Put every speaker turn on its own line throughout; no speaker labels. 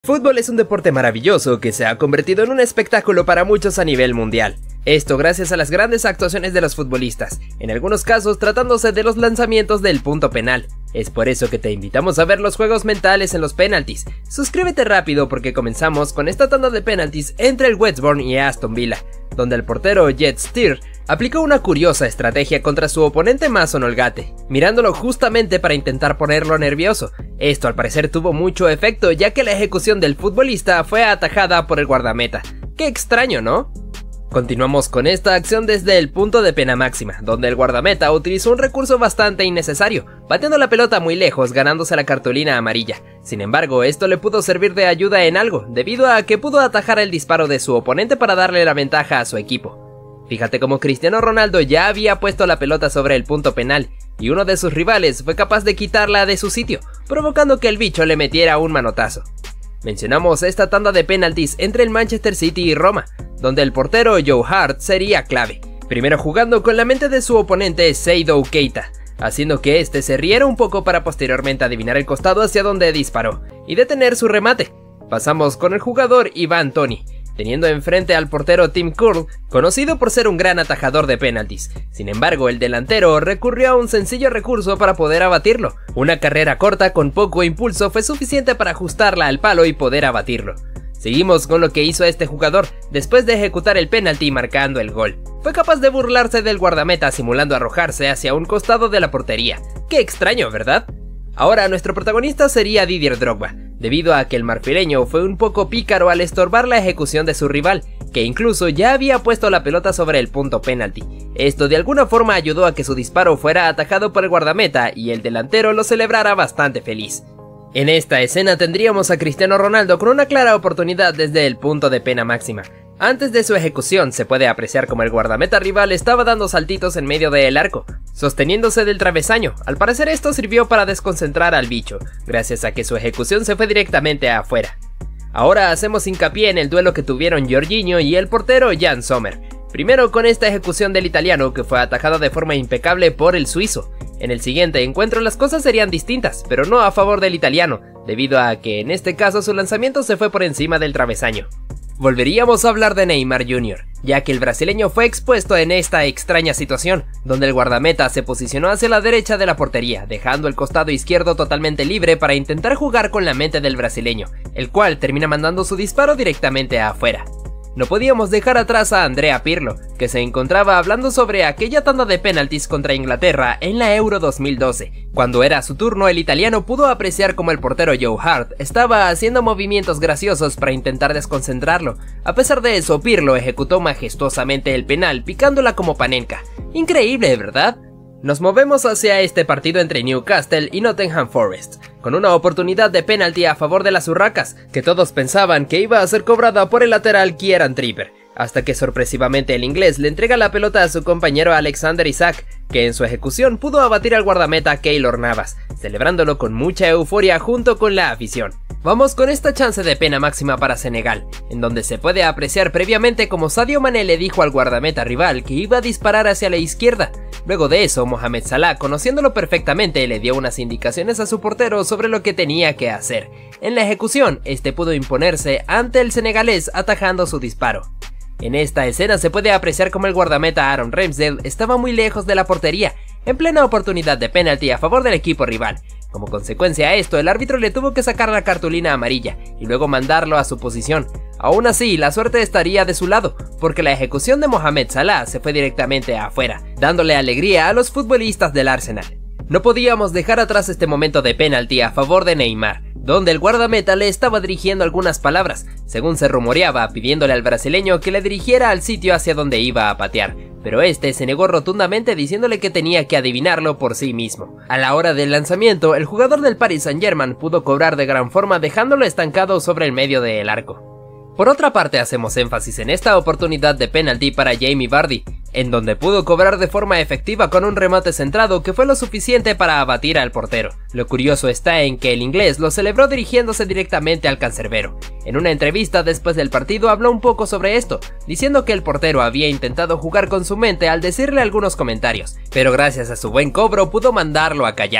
Fútbol es un deporte maravilloso que se ha convertido en un espectáculo para muchos a nivel mundial. Esto gracias a las grandes actuaciones de los futbolistas, en algunos casos tratándose de los lanzamientos del punto penal. Es por eso que te invitamos a ver los juegos mentales en los penaltis. Suscríbete rápido porque comenzamos con esta tanda de penaltis entre el West Brom y Aston Villa, donde el portero Jet Steer aplicó una curiosa estrategia contra su oponente Mason Holgate, mirándolo justamente para intentar ponerlo nervioso. Esto al parecer tuvo mucho efecto, ya que la ejecución del futbolista fue atajada por el guardameta. ¡Qué extraño!, ¿no? Continuamos con esta acción desde el punto de pena máxima, donde el guardameta utilizó un recurso bastante innecesario, bateando la pelota muy lejos, ganándose la cartulina amarilla. Sin embargo, esto le pudo servir de ayuda en algo, debido a que pudo atajar el disparo de su oponente para darle la ventaja a su equipo. Fíjate cómo Cristiano Ronaldo ya había puesto la pelota sobre el punto penal, y uno de sus rivales fue capaz de quitarla de su sitio, provocando que el bicho le metiera un manotazo. Mencionamos esta tanda de penaltis entre el Manchester City y Roma, donde el portero Joe Hart sería clave, primero jugando con la mente de su oponente Seydou Keita, haciendo que este se riera un poco para posteriormente adivinar el costado hacia donde disparó, y detener su remate. Pasamos con el jugador Ivan Toney, teniendo enfrente al portero Tim Curl, conocido por ser un gran atajador de penaltis. Sin embargo, el delantero recurrió a un sencillo recurso para poder abatirlo. Una carrera corta con poco impulso fue suficiente para ajustarla al palo y poder abatirlo. Seguimos con lo que hizo este jugador después de ejecutar el penalti marcando el gol. Fue capaz de burlarse del guardameta simulando arrojarse hacia un costado de la portería. ¡Qué extraño!, ¿verdad? Ahora nuestro protagonista sería Didier Drogba, debido a que el marfileño fue un poco pícaro al estorbar la ejecución de su rival, que incluso ya había puesto la pelota sobre el punto penalti. Esto de alguna forma ayudó a que su disparo fuera atajado por el guardameta y el delantero lo celebrara bastante feliz. En esta escena tendríamos a Cristiano Ronaldo con una clara oportunidad desde el punto de pena máxima. Antes de su ejecución se puede apreciar como el guardameta rival estaba dando saltitos en medio del arco, sosteniéndose del travesaño. Al parecer esto sirvió para desconcentrar al bicho, gracias a que su ejecución se fue directamente afuera. Ahora hacemos hincapié en el duelo que tuvieron Jorginho y el portero Jan Sommer. Primero con esta ejecución del italiano que fue atajada de forma impecable por el suizo. En el siguiente encuentro las cosas serían distintas, pero no a favor del italiano, debido a que en este caso su lanzamiento se fue por encima del travesaño. Volveríamos a hablar de Neymar Jr., ya que el brasileño fue expuesto en esta extraña situación, donde el guardameta se posicionó hacia la derecha de la portería, dejando el costado izquierdo totalmente libre para intentar jugar con la mente del brasileño, el cual termina mandando su disparo directamente afuera. No podíamos dejar atrás a Andrea Pirlo, que se encontraba hablando sobre aquella tanda de penaltis contra Inglaterra en la Euro 2012. Cuando era su turno, el italiano pudo apreciar como el portero Joe Hart estaba haciendo movimientos graciosos para intentar desconcentrarlo. A pesar de eso, Pirlo ejecutó majestuosamente el penal, picándola como panenka. Increíble, ¿verdad? Nos movemos hacia este partido entre Newcastle y Nottingham Forest, con una oportunidad de penalti a favor de las urracas, que todos pensaban que iba a ser cobrada por el lateral Kieran Trippier, hasta que sorpresivamente el inglés le entrega la pelota a su compañero Alexander Isak, que en su ejecución pudo abatir al guardameta Keylor Navas, celebrándolo con mucha euforia junto con la afición. Vamos con esta chance de pena máxima para Senegal, en donde se puede apreciar previamente como Sadio Mané le dijo al guardameta rival que iba a disparar hacia la izquierda. Luego de eso, Mohamed Salah, conociéndolo perfectamente, le dio unas indicaciones a su portero sobre lo que tenía que hacer. En la ejecución, este pudo imponerse ante el senegalés atajando su disparo. En esta escena se puede apreciar como el guardameta Aaron Ramsdale estaba muy lejos de la portería, en plena oportunidad de penalti a favor del equipo rival. Como consecuencia a esto, el árbitro le tuvo que sacar la cartulina amarilla y luego mandarlo a su posición. Aún así, la suerte estaría de su lado, porque la ejecución de Mohamed Salah se fue directamente afuera, dándole alegría a los futbolistas del Arsenal. No podíamos dejar atrás este momento de penalti a favor de Neymar, donde el guardameta le estaba dirigiendo algunas palabras, según se rumoreaba, pidiéndole al brasileño que le dirigiera al sitio hacia donde iba a patear, pero este se negó rotundamente diciéndole que tenía que adivinarlo por sí mismo. A la hora del lanzamiento, el jugador del Paris Saint-Germain pudo cobrar de gran forma dejándolo estancado sobre el medio del arco. Por otra parte, hacemos énfasis en esta oportunidad de penalti para Jamie Vardy, en donde pudo cobrar de forma efectiva con un remate centrado que fue lo suficiente para abatir al portero. Lo curioso está en que el inglés lo celebró dirigiéndose directamente al cancerbero. En una entrevista después del partido habló un poco sobre esto, diciendo que el portero había intentado jugar con su mente al decirle algunos comentarios, pero gracias a su buen cobro pudo mandarlo a callar.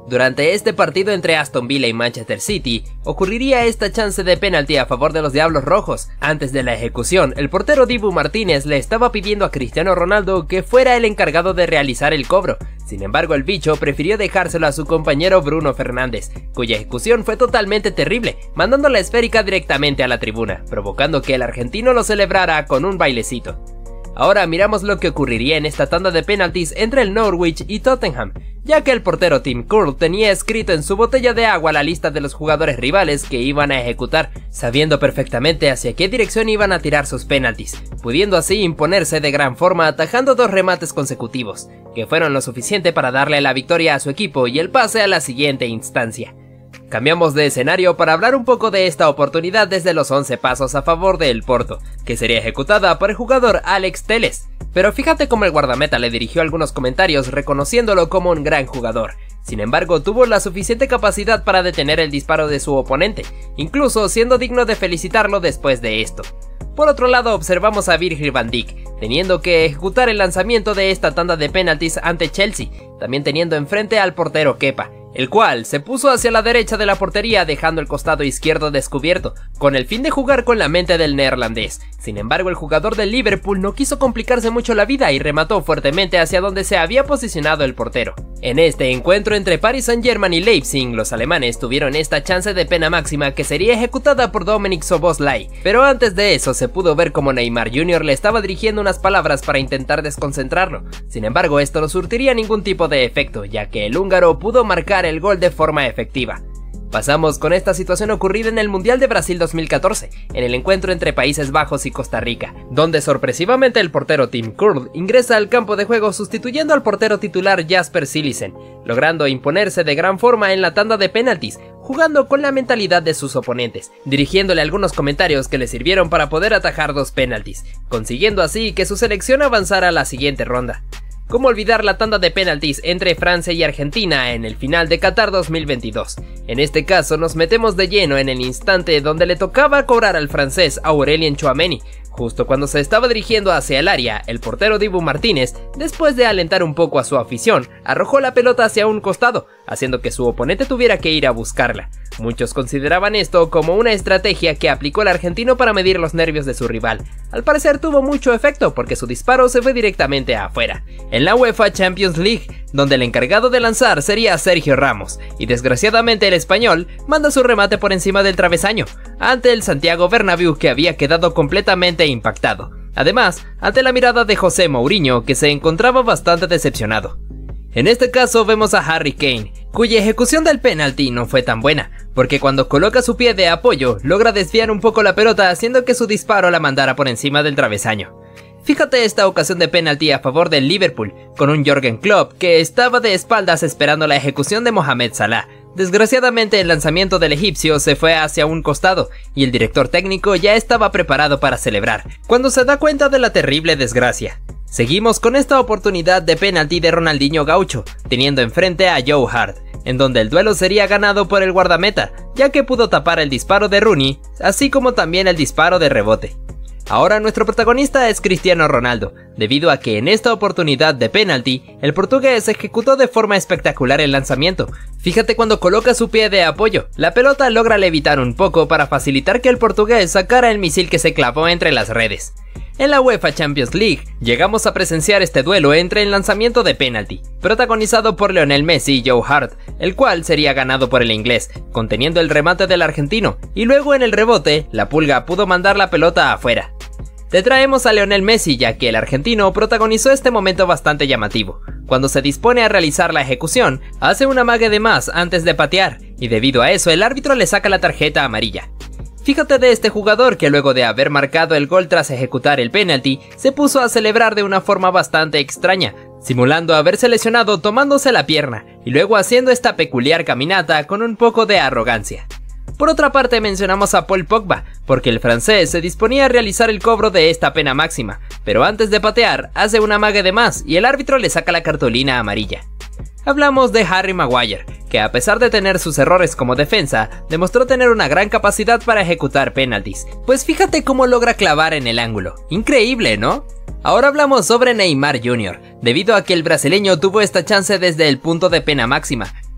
Durante este partido entre Aston Villa y Manchester City, ocurriría esta chance de penalti a favor de los Diablos Rojos. Antes de la ejecución, el portero Dibu Martínez le estaba pidiendo a Cristiano Ronaldo que fuera el encargado de realizar el cobro. Sin embargo, el bicho prefirió dejárselo a su compañero Bruno Fernández, cuya ejecución fue totalmente terrible, mandando la esférica directamente a la tribuna, provocando que el argentino lo celebrara con un bailecito. Ahora miramos lo que ocurriría en esta tanda de penaltis entre el Norwich y Tottenham, ya que el portero Tim Krul tenía escrito en su botella de agua la lista de los jugadores rivales que iban a ejecutar, sabiendo perfectamente hacia qué dirección iban a tirar sus penaltis, pudiendo así imponerse de gran forma atajando 2 remates consecutivos, que fueron lo suficiente para darle la victoria a su equipo y el pase a la siguiente instancia. Cambiamos de escenario para hablar un poco de esta oportunidad desde los 11 pasos a favor del Porto, que sería ejecutada por el jugador Alex Telles. Pero fíjate cómo el guardameta le dirigió algunos comentarios reconociéndolo como un gran jugador. Sin embargo, tuvo la suficiente capacidad para detener el disparo de su oponente, incluso siendo digno de felicitarlo después de esto. Por otro lado, observamos a Virgil van Dijk, teniendo que ejecutar el lanzamiento de esta tanda de penaltis ante Chelsea, también teniendo enfrente al portero Kepa, el cual se puso hacia la derecha de la portería dejando el costado izquierdo descubierto, con el fin de jugar con la mente del neerlandés. Sin embargo, el jugador del Liverpool no quiso complicarse mucho la vida y remató fuertemente hacia donde se había posicionado el portero. En este encuentro entre Paris Saint-Germain y Leipzig, los alemanes tuvieron esta chance de pena máxima que sería ejecutada por Dominik Szoboszlai, pero antes de eso se pudo ver como Neymar Jr. le estaba dirigiendo unas palabras para intentar desconcentrarlo. Sin embargo, esto no surtiría ningún tipo de efecto, ya que el húngaro pudo marcar el gol de forma efectiva. Pasamos con esta situación ocurrida en el Mundial de Brasil 2014, en el encuentro entre Países Bajos y Costa Rica, donde sorpresivamente el portero Tim Krul ingresa al campo de juego sustituyendo al portero titular Jasper Cillessen, logrando imponerse de gran forma en la tanda de penaltis, jugando con la mentalidad de sus oponentes, dirigiéndole algunos comentarios que le sirvieron para poder atajar 2 penaltis, consiguiendo así que su selección avanzara a la siguiente ronda. ¿Cómo olvidar la tanda de penaltis entre Francia y Argentina en el final de Qatar 2022? En este caso nos metemos de lleno en el instante donde le tocaba cobrar al francés Aurélien Tchouaméni. Justo cuando se estaba dirigiendo hacia el área, el portero Dibu Martínez, después de alentar un poco a su afición, arrojó la pelota hacia un costado, haciendo que su oponente tuviera que ir a buscarla. Muchos consideraban esto como una estrategia que aplicó el argentino para medir los nervios de su rival. Al parecer tuvo mucho efecto porque su disparo se fue directamente afuera. En la UEFA Champions League, donde el encargado de lanzar sería Sergio Ramos, y desgraciadamente el español manda su remate por encima del travesaño, ante el Santiago Bernabéu que había quedado completamente impactado. Además, ante la mirada de José Mourinho que se encontraba bastante decepcionado. En este caso vemos a Harry Kane, cuya ejecución del penalti no fue tan buena, porque cuando coloca su pie de apoyo logra desviar un poco la pelota haciendo que su disparo la mandara por encima del travesaño. Fíjate esta ocasión de penalti a favor del Liverpool, con un Jürgen Klopp que estaba de espaldas esperando la ejecución de Mohamed Salah. Desgraciadamente el lanzamiento del egipcio se fue hacia un costado y el director técnico ya estaba preparado para celebrar, cuando se da cuenta de la terrible desgracia. Seguimos con esta oportunidad de penalti de Ronaldinho Gaucho, teniendo enfrente a Joe Hart, en donde el duelo sería ganado por el guardameta, ya que pudo tapar el disparo de Rooney, así como también el disparo de rebote. Ahora nuestro protagonista es Cristiano Ronaldo, debido a que en esta oportunidad de penalti, el portugués ejecutó de forma espectacular el lanzamiento. Fíjate cuando coloca su pie de apoyo, la pelota logra levitar un poco para facilitar que el portugués sacara el misil que se clavó entre las redes. En la UEFA Champions League, llegamos a presenciar este duelo entre el lanzamiento de penalti, protagonizado por Lionel Messi y Joe Hart, el cual sería ganado por el inglés, conteniendo el remate del argentino, y luego en el rebote, la Pulga pudo mandar la pelota afuera. Te traemos a Lionel Messi ya que el argentino protagonizó este momento bastante llamativo. Cuando se dispone a realizar la ejecución, hace un amague de más antes de patear, y debido a eso el árbitro le saca la tarjeta amarilla. Fíjate de este jugador que luego de haber marcado el gol tras ejecutar el penalti, se puso a celebrar de una forma bastante extraña, simulando haberse lesionado tomándose la pierna y luego haciendo esta peculiar caminata con un poco de arrogancia. Por otra parte mencionamos a Paul Pogba, porque el francés se disponía a realizar el cobro de esta pena máxima, pero antes de patear hace un amague de más y el árbitro le saca la cartulina amarilla. Hablamos de Harry Maguire, que a pesar de tener sus errores como defensa, demostró tener una gran capacidad para ejecutar penaltis, pues fíjate cómo logra clavar en el ángulo. Increíble, ¿no? Ahora hablamos sobre Neymar Jr., debido a que el brasileño tuvo esta chance desde el punto de pena máxima.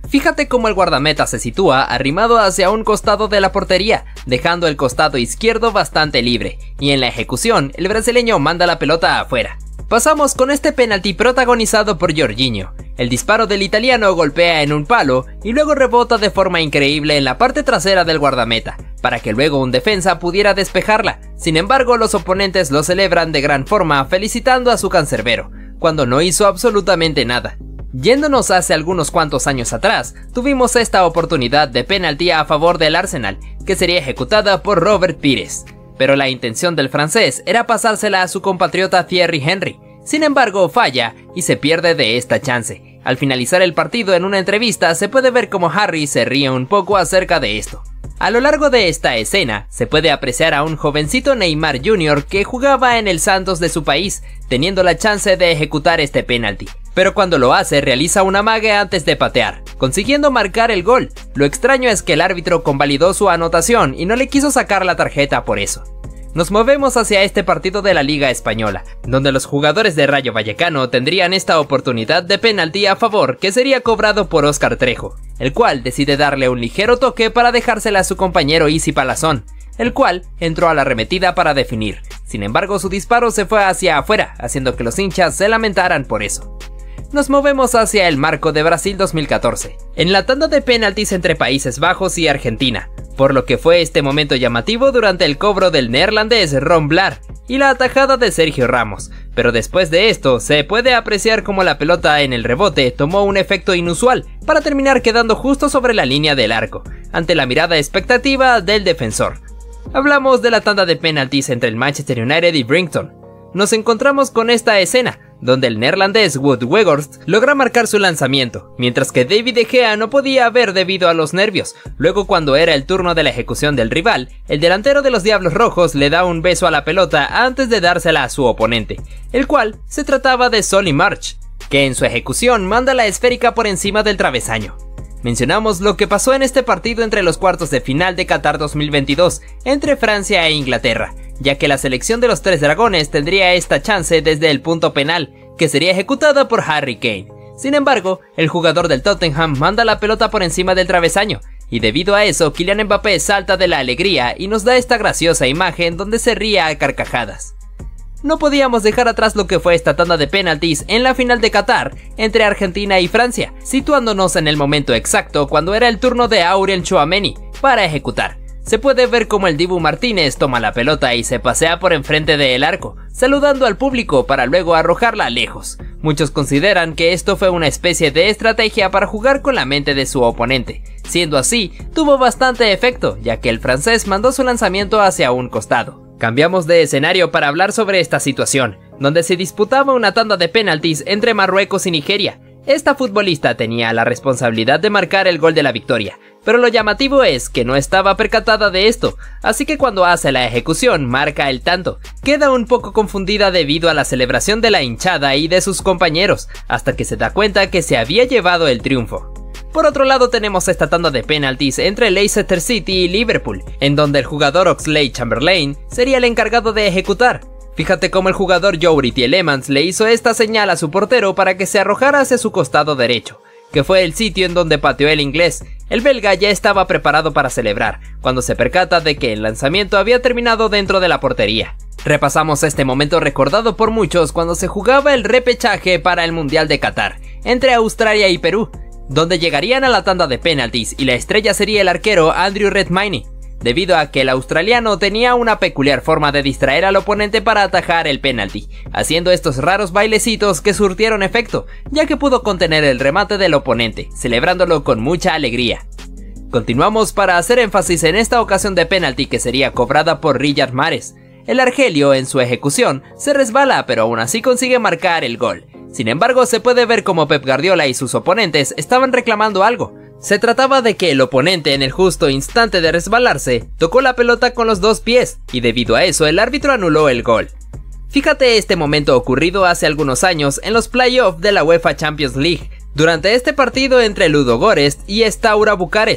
Fíjate cómo el guardameta se sitúa arrimado hacia un costado de la portería, dejando el costado izquierdo bastante libre, y en la ejecución el brasileño manda la pelota afuera. Pasamos con este penalti protagonizado por Jorginho. El disparo del italiano golpea en un palo y luego rebota de forma increíble en la parte trasera del guardameta, para que luego un defensa pudiera despejarla. Sin embargo, los oponentes lo celebran de gran forma felicitando a su cancerbero, cuando no hizo absolutamente nada. Yéndonos hace algunos cuantos años atrás, tuvimos esta oportunidad de penalti a favor del Arsenal, que sería ejecutada por Robert Pires. Pero la intención del francés era pasársela a su compatriota Thierry Henry. Sin embargo, falla y se pierde de esta chance. Al finalizar el partido en una entrevista se puede ver como Harry se ríe un poco acerca de esto. A lo largo de esta escena se puede apreciar a un jovencito Neymar Jr. que jugaba en el Santos de su país, teniendo la chance de ejecutar este penalti. Pero cuando lo hace realiza un amague antes de patear, consiguiendo marcar el gol. Lo extraño es que el árbitro convalidó su anotación y no le quiso sacar la tarjeta por eso. Nos movemos hacia este partido de la Liga Española, donde los jugadores de Rayo Vallecano tendrían esta oportunidad de penalti a favor que sería cobrado por Óscar Trejo, el cual decide darle un ligero toque para dejársela a su compañero Isi Palazón, el cual entró a la arremetida para definir. Sin embargo, su disparo se fue hacia afuera, haciendo que los hinchas se lamentaran por eso. Nos movemos hacia el marco de Brasil 2014, en la tanda de penaltis entre Países Bajos y Argentina, por lo que fue este momento llamativo durante el cobro del neerlandés Ron Vlaar y la atajada de Sergio Ramos, pero después de esto se puede apreciar como la pelota en el rebote tomó un efecto inusual para terminar quedando justo sobre la línea del arco, ante la mirada expectativa del defensor. Hablamos de la tanda de penaltis entre el Manchester United y Brighton. Nos encontramos con esta escena, donde el neerlandés Wout Weghorst logra marcar su lanzamiento, mientras que David De Gea no podía ver debido a los nervios. Luego, cuando era el turno de la ejecución del rival, el delantero de los Diablos Rojos le da un beso a la pelota antes de dársela a su oponente, el cual se trataba de Solly March, que en su ejecución manda la esférica por encima del travesaño. Mencionamos lo que pasó en este partido entre los cuartos de final de Qatar 2022 entre Francia e Inglaterra, ya que la selección de los Tres Dragones tendría esta chance desde el punto penal, que sería ejecutada por Harry Kane. Sin embargo, el jugador del Tottenham manda la pelota por encima del travesaño, y debido a eso Kylian Mbappé salta de la alegría y nos da esta graciosa imagen donde se ríe a carcajadas. No podíamos dejar atrás lo que fue esta tanda de penaltis en la final de Qatar entre Argentina y Francia, situándonos en el momento exacto cuando era el turno de Aurel Tchouaméni para ejecutar. Se puede ver como el Dibu Martínez toma la pelota y se pasea por enfrente del arco, saludando al público para luego arrojarla lejos. Muchos consideran que esto fue una especie de estrategia para jugar con la mente de su oponente. Siendo así, tuvo bastante efecto, ya que el francés mandó su lanzamiento hacia un costado. Cambiamos de escenario para hablar sobre esta situación, donde se disputaba una tanda de penaltis entre Marruecos y Nigeria. Esta futbolista tenía la responsabilidad de marcar el gol de la victoria, pero lo llamativo es que no estaba percatada de esto, así que cuando hace la ejecución marca el tanto. Queda un poco confundida debido a la celebración de la hinchada y de sus compañeros, hasta que se da cuenta que se había llevado el triunfo. Por otro lado tenemos esta tanda de penaltis entre Leicester City y Liverpool, en donde el jugador Oxlade-Chamberlain sería el encargado de ejecutar. Fíjate cómo el jugador Youri Tielemans le hizo esta señal a su portero para que se arrojara hacia su costado derecho, que fue el sitio en donde pateó el inglés. El belga ya estaba preparado para celebrar, cuando se percata de que el lanzamiento había terminado dentro de la portería. Repasamos este momento recordado por muchos cuando se jugaba el repechaje para el Mundial de Qatar, entre Australia y Perú, donde llegarían a la tanda de penaltis y la estrella sería el arquero Andrew Redmayne, debido a que el australiano tenía una peculiar forma de distraer al oponente para atajar el penalti, haciendo estos raros bailecitos que surtieron efecto, ya que pudo contener el remate del oponente, celebrándolo con mucha alegría. Continuamos para hacer énfasis en esta ocasión de penalti que sería cobrada por Riyad Mahrez. El argelio en su ejecución se resbala, pero aún así consigue marcar el gol. Sin embargo, se puede ver como Pep Guardiola y sus oponentes estaban reclamando algo. Se trataba de que el oponente en el justo instante de resbalarse, tocó la pelota con los dos pies, y debido a eso el árbitro anuló el gol. Fíjate este momento ocurrido hace algunos años en los playoffs de la UEFA Champions League, durante este partido entre Ludogorets y Steaua Bucarest.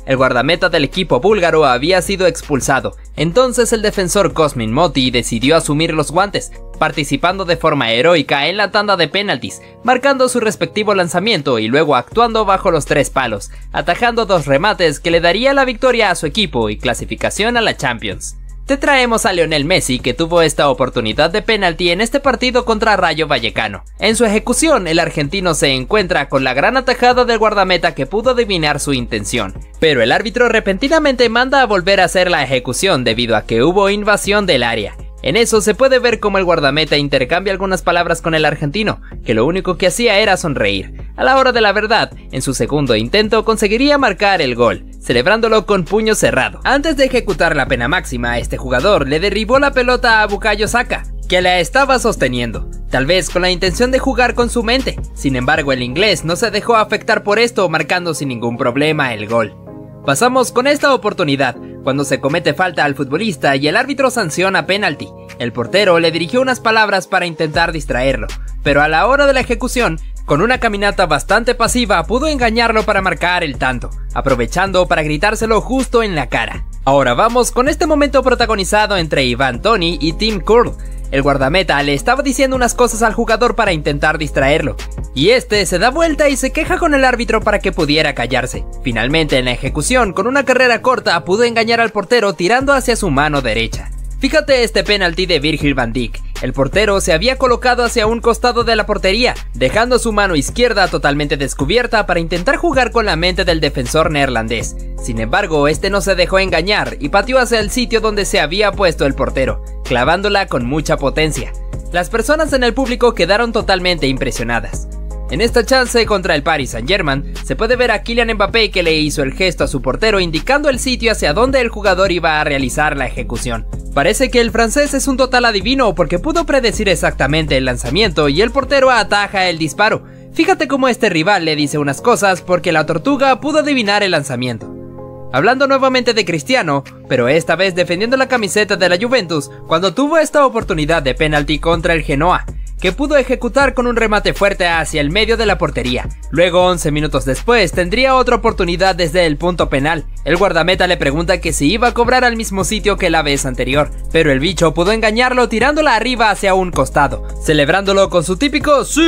el guardameta del equipo búlgaro había sido expulsado. Entonces el defensor Cosmin Motti decidió asumir los guantes, participando de forma heroica en la tanda de penaltis, marcando su respectivo lanzamiento y luego actuando bajo los 3 palos, atajando 2 remates que le daría la victoria a su equipo y clasificación a la Champions. Te traemos a Lionel Messi, que tuvo esta oportunidad de penalti en este partido contra Rayo Vallecano. En su ejecución, el argentino se encuentra con la gran atajada del guardameta que pudo adivinar su intención, pero el árbitro repentinamente manda a volver a hacer la ejecución debido a que hubo invasión del área. En eso se puede ver cómo el guardameta intercambia algunas palabras con el argentino, que lo único que hacía era sonreír. A la hora de la verdad, en su segundo intento conseguiría marcar el gol, celebrándolo con puño cerrado. Antes de ejecutar la pena máxima, este jugador le derribó la pelota a Bukayo Saka, que la estaba sosteniendo, tal vez con la intención de jugar con su mente. Sin embargo, el inglés no se dejó afectar por esto, marcando sin ningún problema el gol. Pasamos con esta oportunidad, cuando se comete falta al futbolista y el árbitro sanciona penalti. El portero le dirigió unas palabras para intentar distraerlo, pero a la hora de la ejecución, con una caminata bastante pasiva, pudo engañarlo para marcar el tanto, aprovechando para gritárselo justo en la cara. Ahora vamos con este momento protagonizado entre Ivan Toney y Tim Krul. El guardameta le estaba diciendo unas cosas al jugador para intentar distraerlo, y este se da vuelta y se queja con el árbitro para que pudiera callarse. Finalmente, en la ejecución, con una carrera corta, pudo engañar al portero tirando hacia su mano derecha. Fíjate este penalti de Virgil van Dijk. El portero se había colocado hacia un costado de la portería, dejando su mano izquierda totalmente descubierta para intentar jugar con la mente del defensor neerlandés. Sin embargo, este no se dejó engañar y pateó hacia el sitio donde se había puesto el portero, clavándola con mucha potencia. Las personas en el público quedaron totalmente impresionadas. En esta chance contra el Paris Saint-Germain, se puede ver a Kylian Mbappé que le hizo el gesto a su portero indicando el sitio hacia donde el jugador iba a realizar la ejecución. Parece que el francés es un total adivino porque pudo predecir exactamente el lanzamiento y el portero ataja el disparo. Fíjate cómo este rival le dice unas cosas porque la tortuga pudo adivinar el lanzamiento. Hablando nuevamente de Cristiano, pero esta vez defendiendo la camiseta de la Juventus, cuando tuvo esta oportunidad de penalti contra el Genoa, que pudo ejecutar con un remate fuerte hacia el medio de la portería. Luego, 11 minutos después, tendría otra oportunidad desde el punto penal. El guardameta le pregunta que si iba a cobrar al mismo sitio que la vez anterior, pero el bicho pudo engañarlo tirándola arriba hacia un costado, celebrándolo con su típico ¡sí!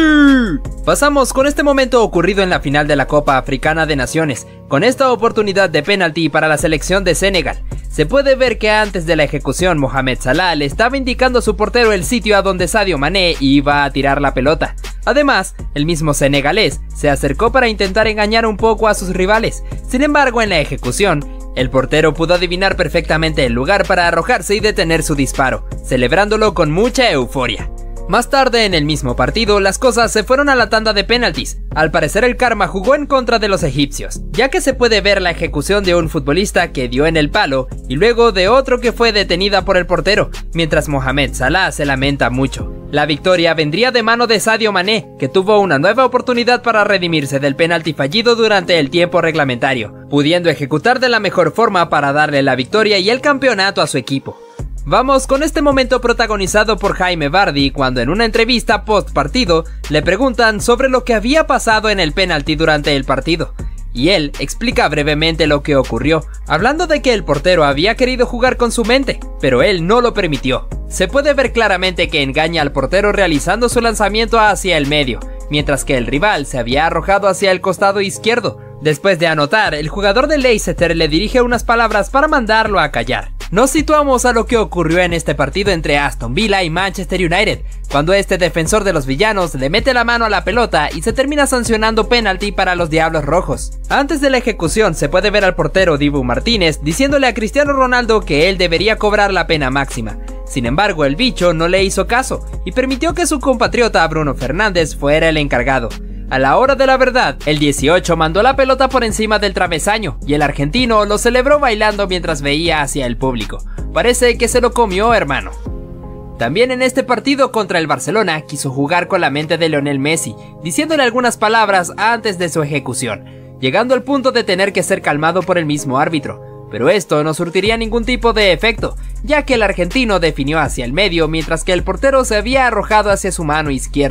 Pasamos con este momento ocurrido en la final de la Copa Africana de Naciones, con esta oportunidad de penalti para la selección de Senegal. Se puede ver que antes de la ejecución Mohamed Salah le estaba indicando a su portero el sitio a donde Sadio Mané iba a tirar la pelota. Además, el mismo senegalés se acercó para intentar engañar un poco a sus rivales. Sin embargo, en la ejecución, el portero pudo adivinar perfectamente el lugar para arrojarse y detener su disparo, celebrándolo con mucha euforia. Más tarde en el mismo partido, las cosas se fueron a la tanda de penaltis. Al parecer el karma jugó en contra de los egipcios, ya que se puede ver la ejecución de un futbolista que dio en el palo y luego de otro que fue detenida por el portero, mientras Mohamed Salah se lamenta mucho. La victoria vendría de mano de Sadio Mané, que tuvo una nueva oportunidad para redimirse del penalti fallido durante el tiempo reglamentario, pudiendo ejecutar de la mejor forma para darle la victoria y el campeonato a su equipo. Vamos con este momento protagonizado por Jaime Vardy cuando en una entrevista post partido le preguntan sobre lo que había pasado en el penalti durante el partido, y él explica brevemente lo que ocurrió, hablando de que el portero había querido jugar con su mente, pero él no lo permitió. Se puede ver claramente que engaña al portero realizando su lanzamiento hacia el medio, mientras que el rival se había arrojado hacia el costado izquierdo. Después de anotar, el jugador de Leicester le dirige unas palabras para mandarlo a callar. Nos situamos a lo que ocurrió en este partido entre Aston Villa y Manchester United, cuando este defensor de los villanos le mete la mano a la pelota y se termina sancionando penalti para los Diablos Rojos. Antes de la ejecución se puede ver al portero Dibu Martínez diciéndole a Cristiano Ronaldo que él debería cobrar la pena máxima. Sin embargo, el bicho no le hizo caso y permitió que su compatriota Bruno Fernández fuera el encargado. A la hora de la verdad, el 18 mandó la pelota por encima del travesaño y el argentino lo celebró bailando mientras veía hacia el público. Parece que se lo comió, hermano. También en este partido contra el Barcelona quiso jugar con la mente de Lionel Messi, diciéndole algunas palabras antes de su ejecución, llegando al punto de tener que ser calmado por el mismo árbitro. Pero esto no surtiría ningún tipo de efecto, ya que el argentino definió hacia el medio mientras que el portero se había arrojado hacia su mano izquierda.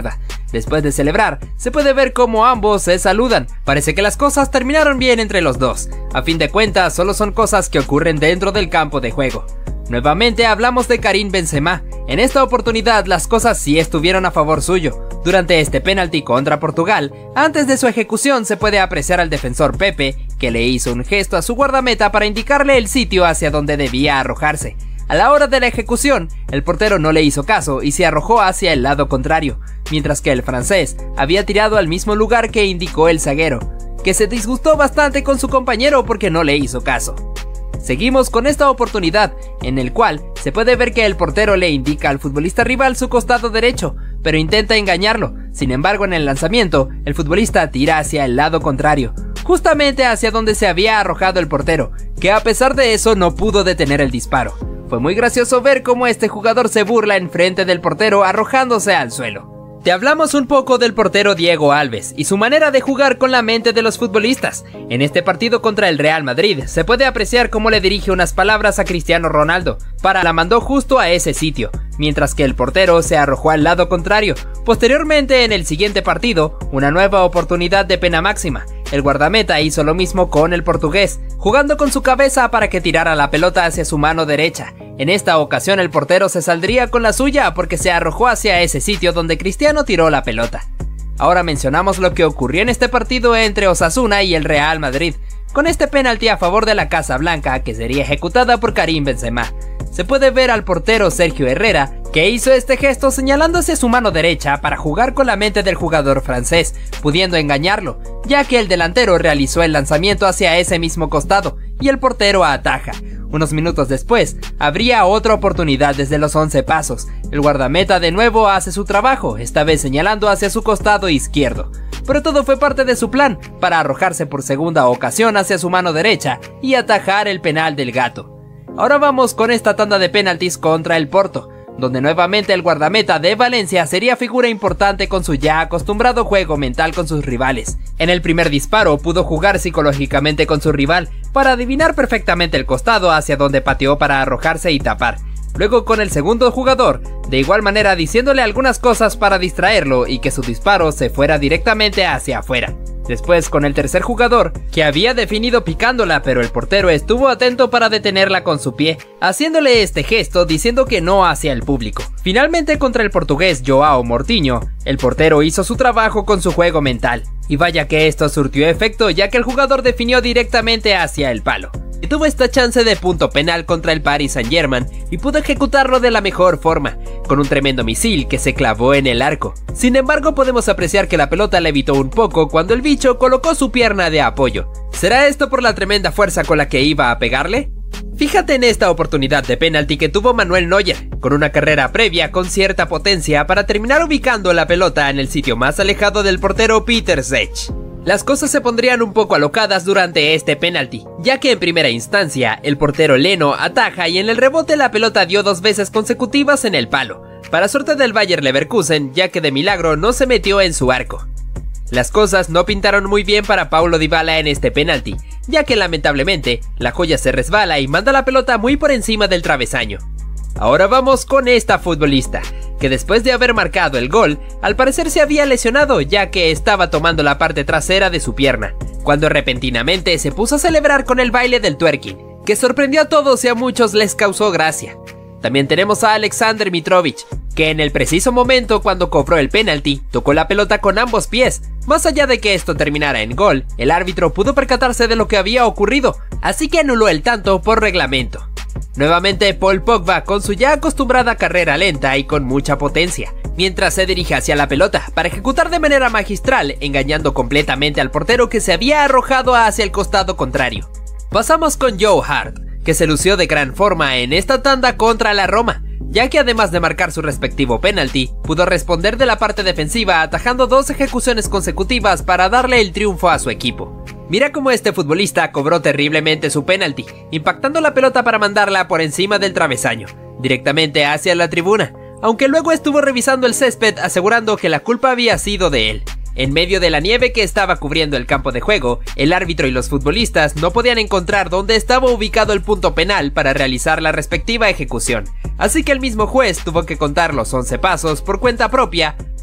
Después de celebrar, se puede ver cómo ambos se saludan. Parece que las cosas terminaron bien entre los dos. A fin de cuentas, solo son cosas que ocurren dentro del campo de juego. Nuevamente hablamos de Karim Benzema. En esta oportunidad las cosas sí estuvieron a favor suyo. Durante este penalti contra Portugal, antes de su ejecución se puede apreciar al defensor Pepe, que le hizo un gesto a su guardameta para indicarle el sitio hacia donde debía arrojarse. A la hora de la ejecución, el portero no le hizo caso y se arrojó hacia el lado contrario, mientras que el francés había tirado al mismo lugar que indicó el zaguero, que se disgustó bastante con su compañero porque no le hizo caso. Seguimos con esta oportunidad, en el cual se puede ver que el portero le indica al futbolista rival su costado derecho, pero intenta engañarlo. Sin embargo, en el lanzamiento, el futbolista tira hacia el lado contrario, justamente hacia donde se había arrojado el portero, que a pesar de eso no pudo detener el disparo. Fue muy gracioso ver cómo este jugador se burla enfrente del portero arrojándose al suelo. Te hablamos un poco del portero Diego Alves y su manera de jugar con la mente de los futbolistas. En este partido contra el Real Madrid se puede apreciar cómo le dirige unas palabras a Cristiano Ronaldo, para la mandó justo a ese sitio, mientras que el portero se arrojó al lado contrario. Posteriormente, en el siguiente partido, una nueva oportunidad de pena máxima. El guardameta hizo lo mismo con el portugués, jugando con su cabeza para que tirara la pelota hacia su mano derecha. En esta ocasión el portero se saldría con la suya porque se arrojó hacia ese sitio donde Cristiano tiró la pelota. Ahora mencionamos lo que ocurrió en este partido entre Osasuna y el Real Madrid, con este penalti a favor de la Casa Blanca que sería ejecutada por Karim Benzema. Se puede ver al portero Sergio Herrera, que hizo este gesto señalándose su mano derecha para jugar con la mente del jugador francés, pudiendo engañarlo, ya que el delantero realizó el lanzamiento hacia ese mismo costado y el portero ataja. Unos minutos después, habría otra oportunidad desde los 11 pasos. El guardameta de nuevo hace su trabajo, esta vez señalando hacia su costado izquierdo. Pero todo fue parte de su plan, para arrojarse por segunda ocasión hacia su mano derecha y atajar el penal del gato. Ahora vamos con esta tanda de penaltis contra el Porto, donde nuevamente el guardameta de Valencia sería figura importante con su ya acostumbrado juego mental con sus rivales. En el primer disparo pudo jugar psicológicamente con su rival para adivinar perfectamente el costado hacia donde pateó para arrojarse y tapar. Luego con el segundo jugador, de igual manera diciéndole algunas cosas para distraerlo y que su disparo se fuera directamente hacia afuera. Después con el tercer jugador, que había definido picándola, pero el portero estuvo atento para detenerla con su pie, haciéndole este gesto diciendo que no hacia el público. Finalmente contra el portugués Joao Moutinho, el portero hizo su trabajo con su juego mental. Y vaya que esto surtió efecto, ya que el jugador definió directamente hacia el palo. Y tuvo esta chance de punto penal contra el Paris Saint-Germain y pudo ejecutarlo de la mejor forma, con un tremendo misil que se clavó en el arco. Sin embargo, podemos apreciar que la pelota le evitó un poco cuando el bicho colocó su pierna de apoyo. ¿Será esto por la tremenda fuerza con la que iba a pegarle? Fíjate en esta oportunidad de penalti que tuvo Manuel Neuer, con una carrera previa con cierta potencia para terminar ubicando la pelota en el sitio más alejado del portero Peter Cech. Las cosas se pondrían un poco alocadas durante este penalti, ya que en primera instancia el portero Leno ataja y en el rebote la pelota dio 2 veces consecutivas en el palo, para suerte del Bayer Leverkusen, ya que de milagro no se metió en su arco. Las cosas no pintaron muy bien para Paulo Dybala en este penalti, ya que lamentablemente la joya se resbala y manda la pelota muy por encima del travesaño. Ahora vamos con esta futbolista, que después de haber marcado el gol, al parecer se había lesionado ya que estaba tomando la parte trasera de su pierna, cuando repentinamente se puso a celebrar con el baile del twerking, que sorprendió a todos y a muchos les causó gracia. También tenemos a Aleksandar Mitrovic, que en el preciso momento cuando cobró el penalti, tocó la pelota con ambos pies. Más allá de que esto terminara en gol, el árbitro pudo percatarse de lo que había ocurrido, así que anuló el tanto por reglamento. Nuevamente Paul Pogba con su ya acostumbrada carrera lenta y con mucha potencia, mientras se dirige hacia la pelota para ejecutar de manera magistral, engañando completamente al portero que se había arrojado hacia el costado contrario. Pasamos con Joe Hart, que se lució de gran forma en esta tanda contra la Roma, ya que además de marcar su respectivo penalti, pudo responder de la parte defensiva atajando 2 ejecuciones consecutivas para darle el triunfo a su equipo. Mira cómo este futbolista cobró terriblemente su penalti, impactando la pelota para mandarla por encima del travesaño, directamente hacia la tribuna, aunque luego estuvo revisando el césped asegurando que la culpa había sido de él. En medio de la nieve que estaba cubriendo el campo de juego, el árbitro y los futbolistas no podían encontrar dónde estaba ubicado el punto penal para realizar la respectiva ejecución, así que el mismo juez tuvo que contar los 11 pasos por cuenta propia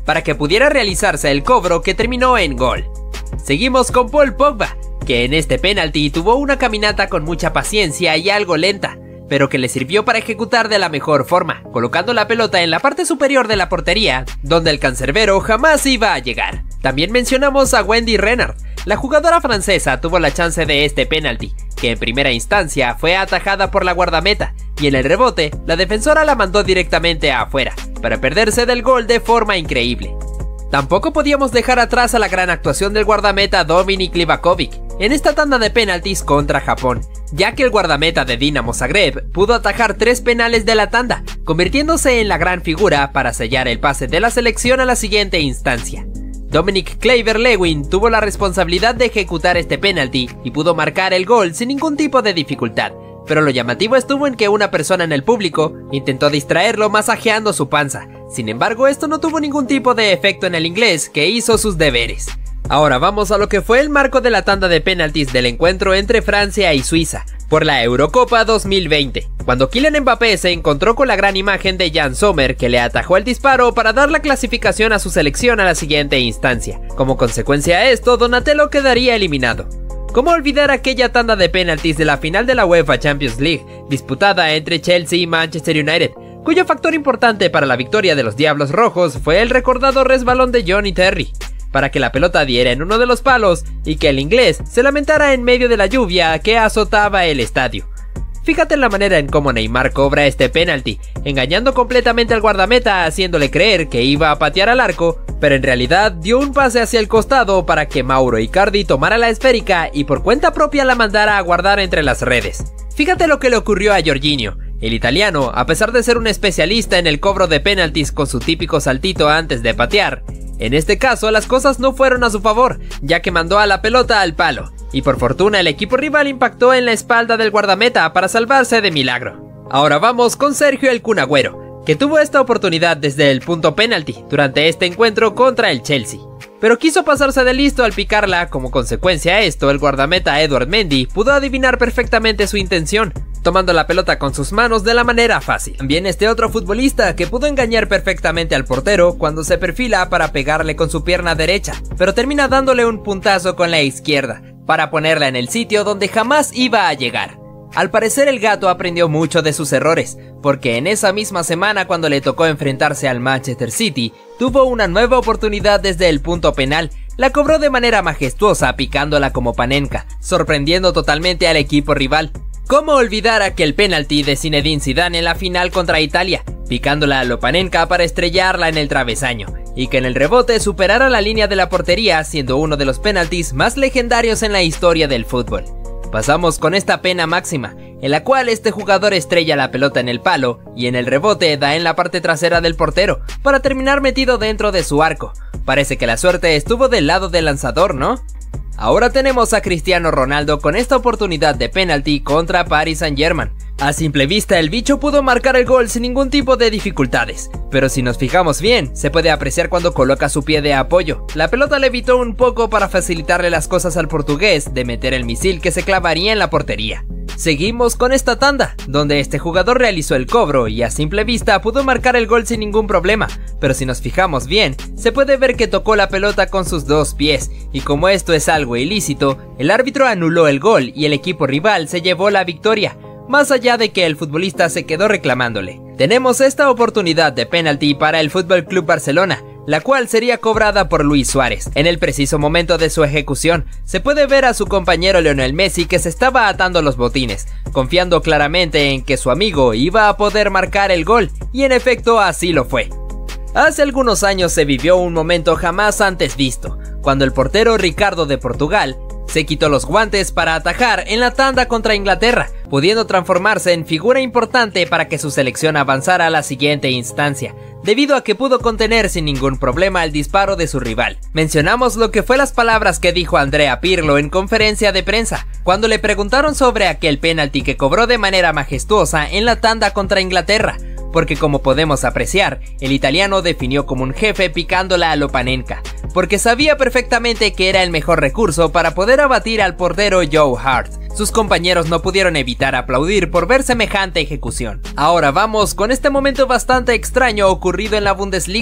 para que pudiera realizarse el cobro que terminó en gol. Seguimos con Paul Pogba, que en este penalti tuvo una caminata con mucha paciencia y algo lenta, pero que le sirvió para ejecutar de la mejor forma, colocando la pelota en la parte superior de la portería, donde el cancerbero jamás iba a llegar. También mencionamos a Wendy Renard. La jugadora francesa tuvo la chance de este penalti, que en primera instancia fue atajada por la guardameta, y en el rebote, la defensora la mandó directamente afuera, para perderse del gol de forma increíble. Tampoco podíamos dejar atrás a la gran actuación del guardameta Dominik Livakovic en esta tanda de penaltis contra Japón, ya que el guardameta de Dinamo Zagreb pudo atajar 3 penales de la tanda, convirtiéndose en la gran figura para sellar el pase de la selección a la siguiente instancia. Dominic Calvert-Lewin tuvo la responsabilidad de ejecutar este penalti y pudo marcar el gol sin ningún tipo de dificultad, pero lo llamativo estuvo en que una persona en el público intentó distraerlo masajeando su panza. Sin embargo, esto no tuvo ningún tipo de efecto en el inglés, que hizo sus deberes. Ahora vamos a lo que fue el marco de la tanda de penaltis del encuentro entre Francia y Suiza por la Eurocopa 2020, cuando Kylian Mbappé se encontró con la gran imagen de Jan Sommer, que le atajó el disparo para dar la clasificación a su selección a la siguiente instancia. Como consecuencia a esto, Donatello quedaría eliminado. ¿Cómo olvidar aquella tanda de penaltis de la final de la UEFA Champions League, disputada entre Chelsea y Manchester United, cuyo factor importante para la victoria de los Diablos Rojos fue el recordado resbalón de Johnny Terry, para que la pelota diera en uno de los palos y que el inglés se lamentara en medio de la lluvia que azotaba el estadio? Fíjate en la manera en cómo Neymar cobra este penalti, engañando completamente al guardameta, haciéndole creer que iba a patear al arco, pero en realidad dio un pase hacia el costado para que Mauro Icardi tomara la esférica y por cuenta propia la mandara a guardar entre las redes. Fíjate lo que le ocurrió a Jorginho. El italiano, a pesar de ser un especialista en el cobro de penaltis con su típico saltito antes de patear, en este caso las cosas no fueron a su favor, ya que mandó a la pelota al palo, y por fortuna el equipo rival impactó en la espalda del guardameta para salvarse de milagro. Ahora vamos con Sergio El Kun Agüero, que tuvo esta oportunidad desde el punto penalti durante este encuentro contra el Chelsea, pero quiso pasarse de listo al picarla. Como consecuencia a esto, el guardameta Edouard Mendy pudo adivinar perfectamente su intención, tomando la pelota con sus manos de la manera fácil. También este otro futbolista que pudo engañar perfectamente al portero cuando se perfila para pegarle con su pierna derecha, pero termina dándole un puntazo con la izquierda, para ponerla en el sitio donde jamás iba a llegar. Al parecer el gato aprendió mucho de sus errores, porque en esa misma semana cuando le tocó enfrentarse al Manchester City, tuvo una nueva oportunidad desde el punto penal, la cobró de manera majestuosa picándola como Panenka, sorprendiendo totalmente al equipo rival. ¿Cómo olvidar aquel penalti de Zinedine Zidane en la final contra Italia, picándola a lo Panenka para estrellarla en el travesaño, y que en el rebote superara la línea de la portería, siendo uno de los penaltis más legendarios en la historia del fútbol? Pasamos con esta pena máxima, en la cual este jugador estrella la pelota en el palo y en el rebote da en la parte trasera del portero para terminar metido dentro de su arco. Parece que la suerte estuvo del lado del lanzador, ¿no? Ahora tenemos a Cristiano Ronaldo con esta oportunidad de penalti contra Paris Saint-Germain. A simple vista el bicho pudo marcar el gol sin ningún tipo de dificultades, pero si nos fijamos bien, se puede apreciar cuando coloca su pie de apoyo. La pelota le evitó un poco para facilitarle las cosas al portugués de meter el misil que se clavaría en la portería. Seguimos con esta tanda, donde este jugador realizó el cobro y a simple vista pudo marcar el gol sin ningún problema, pero si nos fijamos bien, se puede ver que tocó la pelota con sus 2 pies, y como esto es algo ilícito, el árbitro anuló el gol y el equipo rival se llevó la victoria, más allá de que el futbolista se quedó reclamándole. Tenemos esta oportunidad de penalti para el FC Barcelona, la cual sería cobrada por Luis Suárez. En el preciso momento de su ejecución, se puede ver a su compañero Lionel Messi que se estaba atando los botines, confiando claramente en que su amigo iba a poder marcar el gol, y en efecto así lo fue. Hace algunos años se vivió un momento jamás antes visto, cuando el portero Ricardo de Portugal se quitó los guantes para atajar en la tanda contra Inglaterra, pudiendo transformarse en figura importante para que su selección avanzara a la siguiente instancia, debido a que pudo contener sin ningún problema el disparo de su rival. Mencionamos lo que fue las palabras que dijo Andrea Pirlo en conferencia de prensa, cuando le preguntaron sobre aquel penalti que cobró de manera majestuosa en la tanda contra Inglaterra, porque como podemos apreciar, el italiano definió como un jefe picándola a lo Panenka, porque sabía perfectamente que era el mejor recurso para poder abatir al portero Joe Hart. Sus compañeros no pudieron evitar aplaudir por ver semejante ejecución. Ahora vamos con este momento bastante extraño ocurrido en la Bundesliga,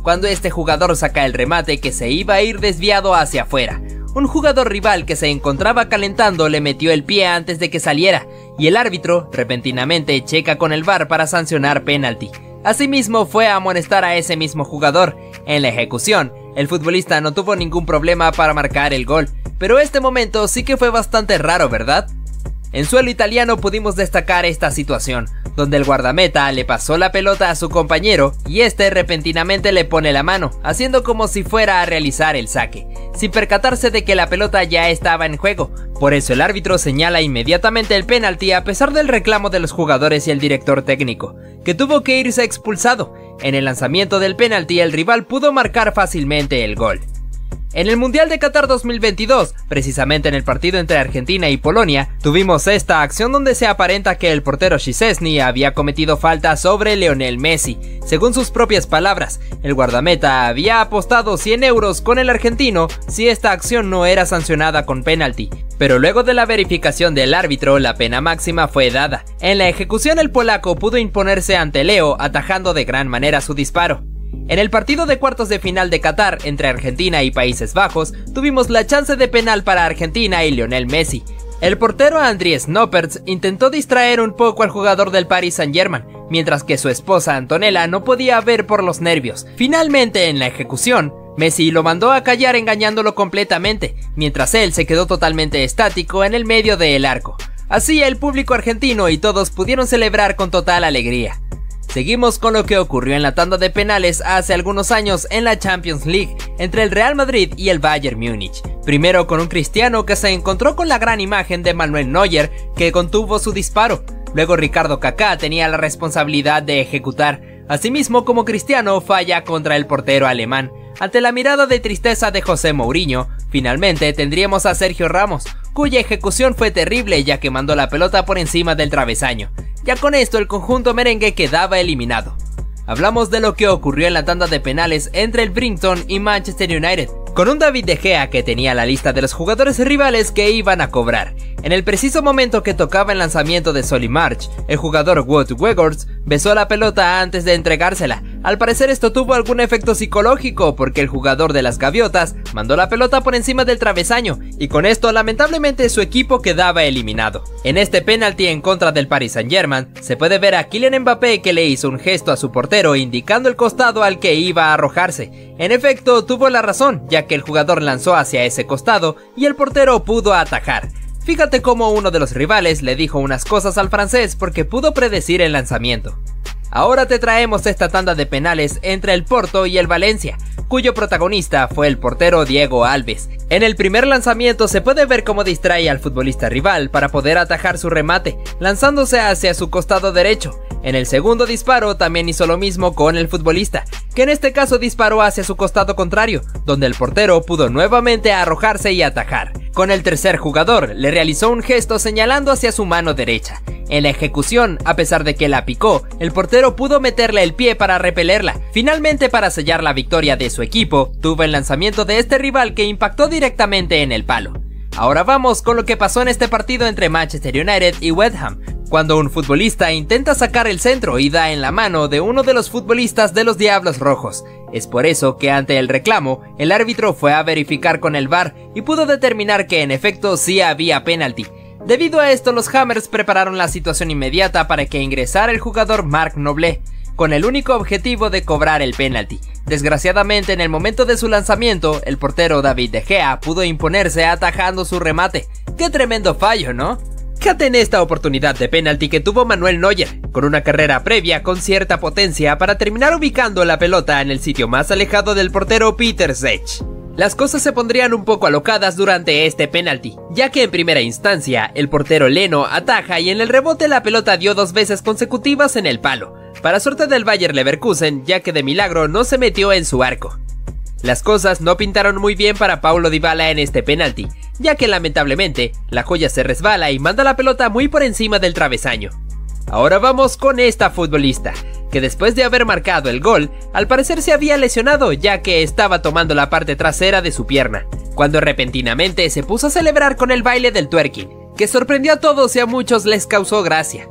cuando este jugador saca el remate que se iba a ir desviado hacia afuera. Un jugador rival que se encontraba calentando le metió el pie antes de que saliera, y el árbitro repentinamente checa con el VAR para sancionar penalti. Asimismo fue a amonestar a ese mismo jugador. En la ejecución, el futbolista no tuvo ningún problema para marcar el gol, pero este momento sí que fue bastante raro, ¿verdad? En suelo italiano pudimos destacar esta situación, donde el guardameta le pasó la pelota a su compañero y este repentinamente le pone la mano, haciendo como si fuera a realizar el saque, sin percatarse de que la pelota ya estaba en juego. Por eso el árbitro señala inmediatamente el penalti a pesar del reclamo de los jugadores y el director técnico, que tuvo que irse expulsado. En el lanzamiento del penalti el rival pudo marcar fácilmente el gol. En el Mundial de Qatar 2022, precisamente en el partido entre Argentina y Polonia, tuvimos esta acción donde se aparenta que el portero Szczęsny había cometido falta sobre Lionel Messi. Según sus propias palabras, el guardameta había apostado 100 euros con el argentino si esta acción no era sancionada con penalti. Pero luego de la verificación del árbitro, la pena máxima fue dada. En la ejecución el polaco pudo imponerse ante Leo, atajando de gran manera su disparo. En el partido de cuartos de final de Qatar entre Argentina y Países Bajos, tuvimos la chance de penal para Argentina y Lionel Messi. El portero Andries Noppert intentó distraer un poco al jugador del Paris Saint-Germain, mientras que su esposa Antonella no podía ver por los nervios. Finalmente, en la ejecución, Messi lo mandó a callar engañándolo completamente, mientras él se quedó totalmente estático en el medio del arco. Así el público argentino y todos pudieron celebrar con total alegría. Seguimos con lo que ocurrió en la tanda de penales hace algunos años en la Champions League entre el Real Madrid y el Bayern Múnich. Primero con un Cristiano que se encontró con la gran imagen de Manuel Neuer que contuvo su disparo. Luego Ricardo Kaká tenía la responsabilidad de ejecutar. Asimismo como Cristiano falla contra el portero alemán. Ante la mirada de tristeza de José Mourinho, finalmente tendríamos a Sergio Ramos, cuya ejecución fue terrible ya que mandó la pelota por encima del travesaño. Ya con esto el conjunto merengue quedaba eliminado. Hablamos de lo que ocurrió en la tanda de penales entre el Brighton y Manchester United, con un David De Gea que tenía la lista de los jugadores rivales que iban a cobrar. En el preciso momento que tocaba el lanzamiento de Solly March, el jugador Wout Weghorst besó la pelota antes de entregársela. Al parecer esto tuvo algún efecto psicológico porque el jugador de las Gaviotas mandó la pelota por encima del travesaño y con esto lamentablemente su equipo quedaba eliminado. En este penalti en contra del Paris Saint-Germain se puede ver a Kylian Mbappé que le hizo un gesto a su portero indicando el costado al que iba a arrojarse. En efecto tuvo la razón ya que el jugador lanzó hacia ese costado y el portero pudo atajar. Fíjate cómo uno de los rivales le dijo unas cosas al francés porque pudo predecir el lanzamiento. Ahora te traemos esta tanda de penales entre el Porto y el Valencia, cuyo protagonista fue el portero Diego Alves. En el primer lanzamiento se puede ver cómo distrae al futbolista rival para poder atajar su remate, lanzándose hacia su costado derecho. En el segundo disparo también hizo lo mismo con el futbolista, que en este caso disparó hacia su costado contrario, donde el portero pudo nuevamente arrojarse y atajar. Con el tercer jugador le realizó un gesto señalando hacia su mano derecha. En la ejecución, a pesar de que la picó, el portero pudo meterle el pie para repelerla. Finalmente, para sellar la victoria de su equipo, tuvo el lanzamiento de este rival que impactó directamente en el palo. Ahora vamos con lo que pasó en este partido entre Manchester United y West Ham, cuando un futbolista intenta sacar el centro y da en la mano de uno de los futbolistas de los Diablos Rojos. Es por eso que ante el reclamo, el árbitro fue a verificar con el VAR y pudo determinar que en efecto sí había penalti. Debido a esto, los Hammers prepararon la situación inmediata para que ingresara el jugador Marc Noble, con el único objetivo de cobrar el penalti. Desgraciadamente, en el momento de su lanzamiento, el portero David De Gea pudo imponerse atajando su remate. ¡Qué tremendo fallo!, ¿no? Fíjate en esta oportunidad de penalti que tuvo Manuel Neuer, con una carrera previa con cierta potencia para terminar ubicando la pelota en el sitio más alejado del portero Peter Cech. Las cosas se pondrían un poco alocadas durante este penalti, ya que en primera instancia el portero Leno ataja y en el rebote la pelota dio 2 veces consecutivas en el palo, para suerte del Bayer Leverkusen, ya que de milagro no se metió en su arco. Las cosas no pintaron muy bien para Paulo Dybala en este penalti, ya que lamentablemente la joya se resbala y manda la pelota muy por encima del travesaño. Ahora vamos con esta futbolista, que después de haber marcado el gol, al parecer se había lesionado ya que estaba tomando la parte trasera de su pierna, cuando repentinamente se puso a celebrar con el baile del twerking, que sorprendió a todos y a muchos les causó gracia.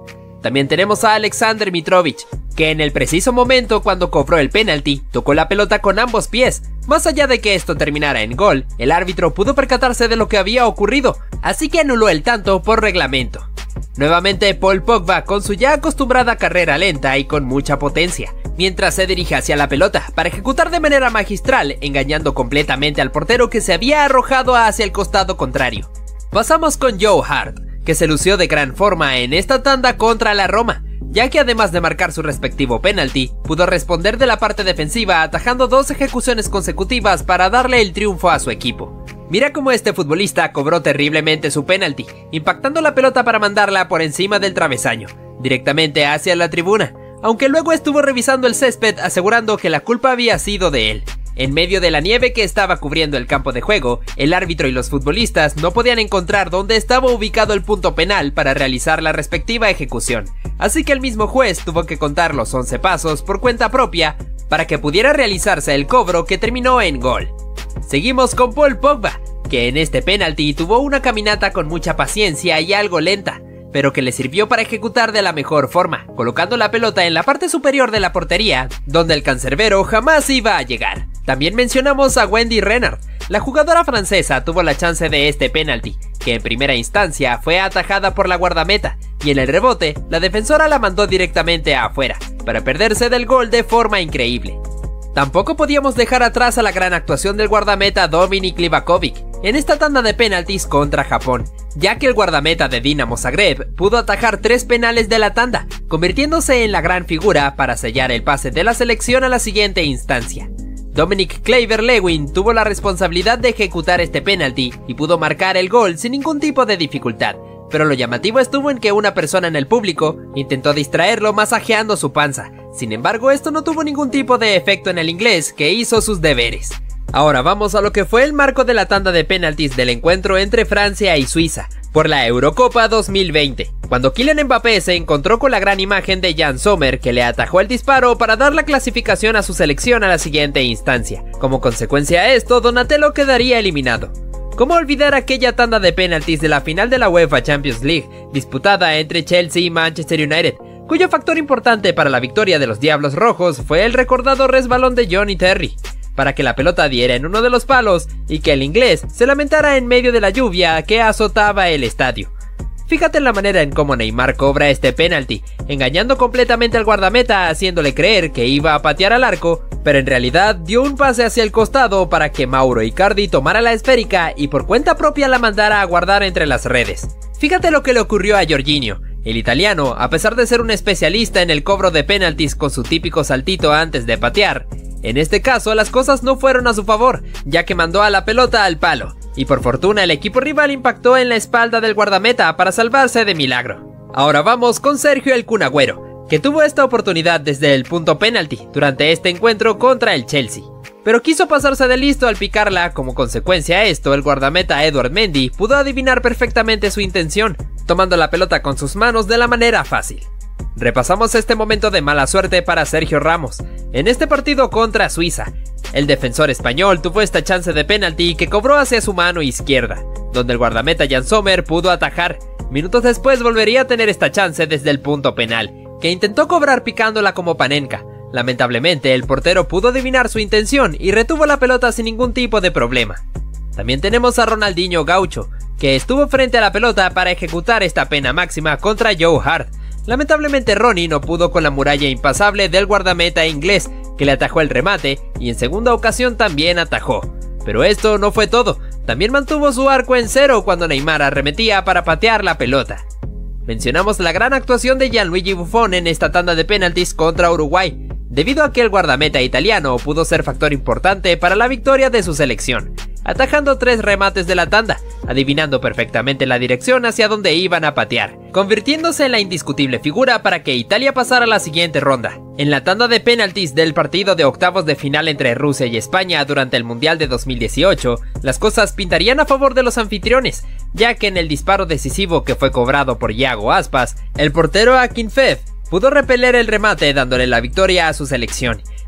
También tenemos a Aleksandar Mitrovic, que en el preciso momento cuando cobró el penalti, tocó la pelota con ambos pies. Más allá de que esto terminara en gol, el árbitro pudo percatarse de lo que había ocurrido, así que anuló el tanto por reglamento. Nuevamente Paul Pogba con su ya acostumbrada carrera lenta y con mucha potencia, mientras se dirige hacia la pelota para ejecutar de manera magistral, engañando completamente al portero que se había arrojado hacia el costado contrario. Pasamos con Joe Hart, que se lució de gran forma en esta tanda contra la Roma, ya que además de marcar su respectivo penalti, pudo responder de la parte defensiva atajando 2 ejecuciones consecutivas para darle el triunfo a su equipo. Mira cómo este futbolista cobró terriblemente su penalti, impactando la pelota para mandarla por encima del travesaño, directamente hacia la tribuna, aunque luego estuvo revisando el césped asegurando que la culpa había sido de él. En medio de la nieve que estaba cubriendo el campo de juego, el árbitro y los futbolistas no podían encontrar dónde estaba ubicado el punto penal para realizar la respectiva ejecución, así que el mismo juez tuvo que contar los 11 pasos por cuenta propia para que pudiera realizarse el cobro que terminó en gol. Seguimos con Paul Pogba, que en este penalti tuvo una caminata con mucha paciencia y algo lenta, pero que le sirvió para ejecutar de la mejor forma, colocando la pelota en la parte superior de la portería, donde el cancerbero jamás iba a llegar. También mencionamos a Wendy Renard. La jugadora francesa tuvo la chance de este penalti, que en primera instancia fue atajada por la guardameta, y en el rebote, la defensora la mandó directamente afuera, para perderse del gol de forma increíble. Tampoco podíamos dejar atrás a la gran actuación del guardameta Dominik Livakovic en esta tanda de penaltis contra Japón, ya que el guardameta de Dinamo Zagreb pudo atajar 3 penales de la tanda, convirtiéndose en la gran figura para sellar el pase de la selección a la siguiente instancia. Dominic Calvert-Lewin tuvo la responsabilidad de ejecutar este penalti y pudo marcar el gol sin ningún tipo de dificultad, pero lo llamativo estuvo en que una persona en el público intentó distraerlo masajeando su panza. Sin embargo, esto no tuvo ningún tipo de efecto en el inglés, que hizo sus deberes. Ahora vamos a lo que fue el marco de la tanda de penaltis del encuentro entre Francia y Suiza por la Eurocopa 2020, cuando Kylian Mbappé se encontró con la gran imagen de Jan Sommer, que le atajó el disparo para dar la clasificación a su selección a la siguiente instancia. Como consecuencia a esto, Donatello quedaría eliminado. ¿Cómo olvidar aquella tanda de penaltis de la final de la UEFA Champions League, disputada entre Chelsea y Manchester United, cuyo factor importante para la victoria de los Diablos Rojos fue el recordado resbalón de Johnny Terry, para que la pelota diera en uno de los palos y que el inglés se lamentara en medio de la lluvia que azotaba el estadio? Fíjate en la manera en cómo Neymar cobra este penalti, engañando completamente al guardameta, haciéndole creer que iba a patear al arco, pero en realidad dio un pase hacia el costado para que Mauro Icardi tomara la esférica y por cuenta propia la mandara a guardar entre las redes. Fíjate lo que le ocurrió a Jorginho. El italiano, a pesar de ser un especialista en el cobro de penaltis con su típico saltito antes de patear, en este caso las cosas no fueron a su favor, ya que mandó a la pelota al palo, y por fortuna el equipo rival impactó en la espalda del guardameta para salvarse de milagro. Ahora vamos con Sergio El Kun Agüero, que tuvo esta oportunidad desde el punto penalti durante este encuentro contra el Chelsea, pero quiso pasarse de listo al picarla. Como consecuencia a esto, el guardameta Edouard Mendy pudo adivinar perfectamente su intención, tomando la pelota con sus manos de la manera fácil. Repasamos este momento de mala suerte para Sergio Ramos en este partido contra Suiza. El defensor español tuvo esta chance de penalti que cobró hacia su mano izquierda, donde el guardameta Jan Sommer pudo atajar. Minutos después volvería a tener esta chance desde el punto penal, que intentó cobrar picándola como Panenka. Lamentablemente, el portero pudo adivinar su intención y retuvo la pelota sin ningún tipo de problema. También tenemos a Ronaldinho Gaucho, que estuvo frente a la pelota para ejecutar esta pena máxima contra Joe Hart. Lamentablemente Ronnie no pudo con la muralla impasable del guardameta inglés, que le atajó el remate y en segunda ocasión también atajó. Pero esto no fue todo, también mantuvo su arco en cero cuando Neymar arremetía para patear la pelota. Mencionamos la gran actuación de Gianluigi Buffon en esta tanda de penaltis contra Uruguay, debido a que el guardameta italiano pudo ser factor importante para la victoria de su selección, atajando 3 remates de la tanda, adivinando perfectamente la dirección hacia donde iban a patear, convirtiéndose en la indiscutible figura para que Italia pasara a la siguiente ronda. En la tanda de penaltis del partido de octavos de final entre Rusia y España durante el Mundial de 2018, las cosas pintarían a favor de los anfitriones, ya que en el disparo decisivo que fue cobrado por Iago Aspas, el portero Akinfeev pudo repeler el remate dándole la victoria a su selección,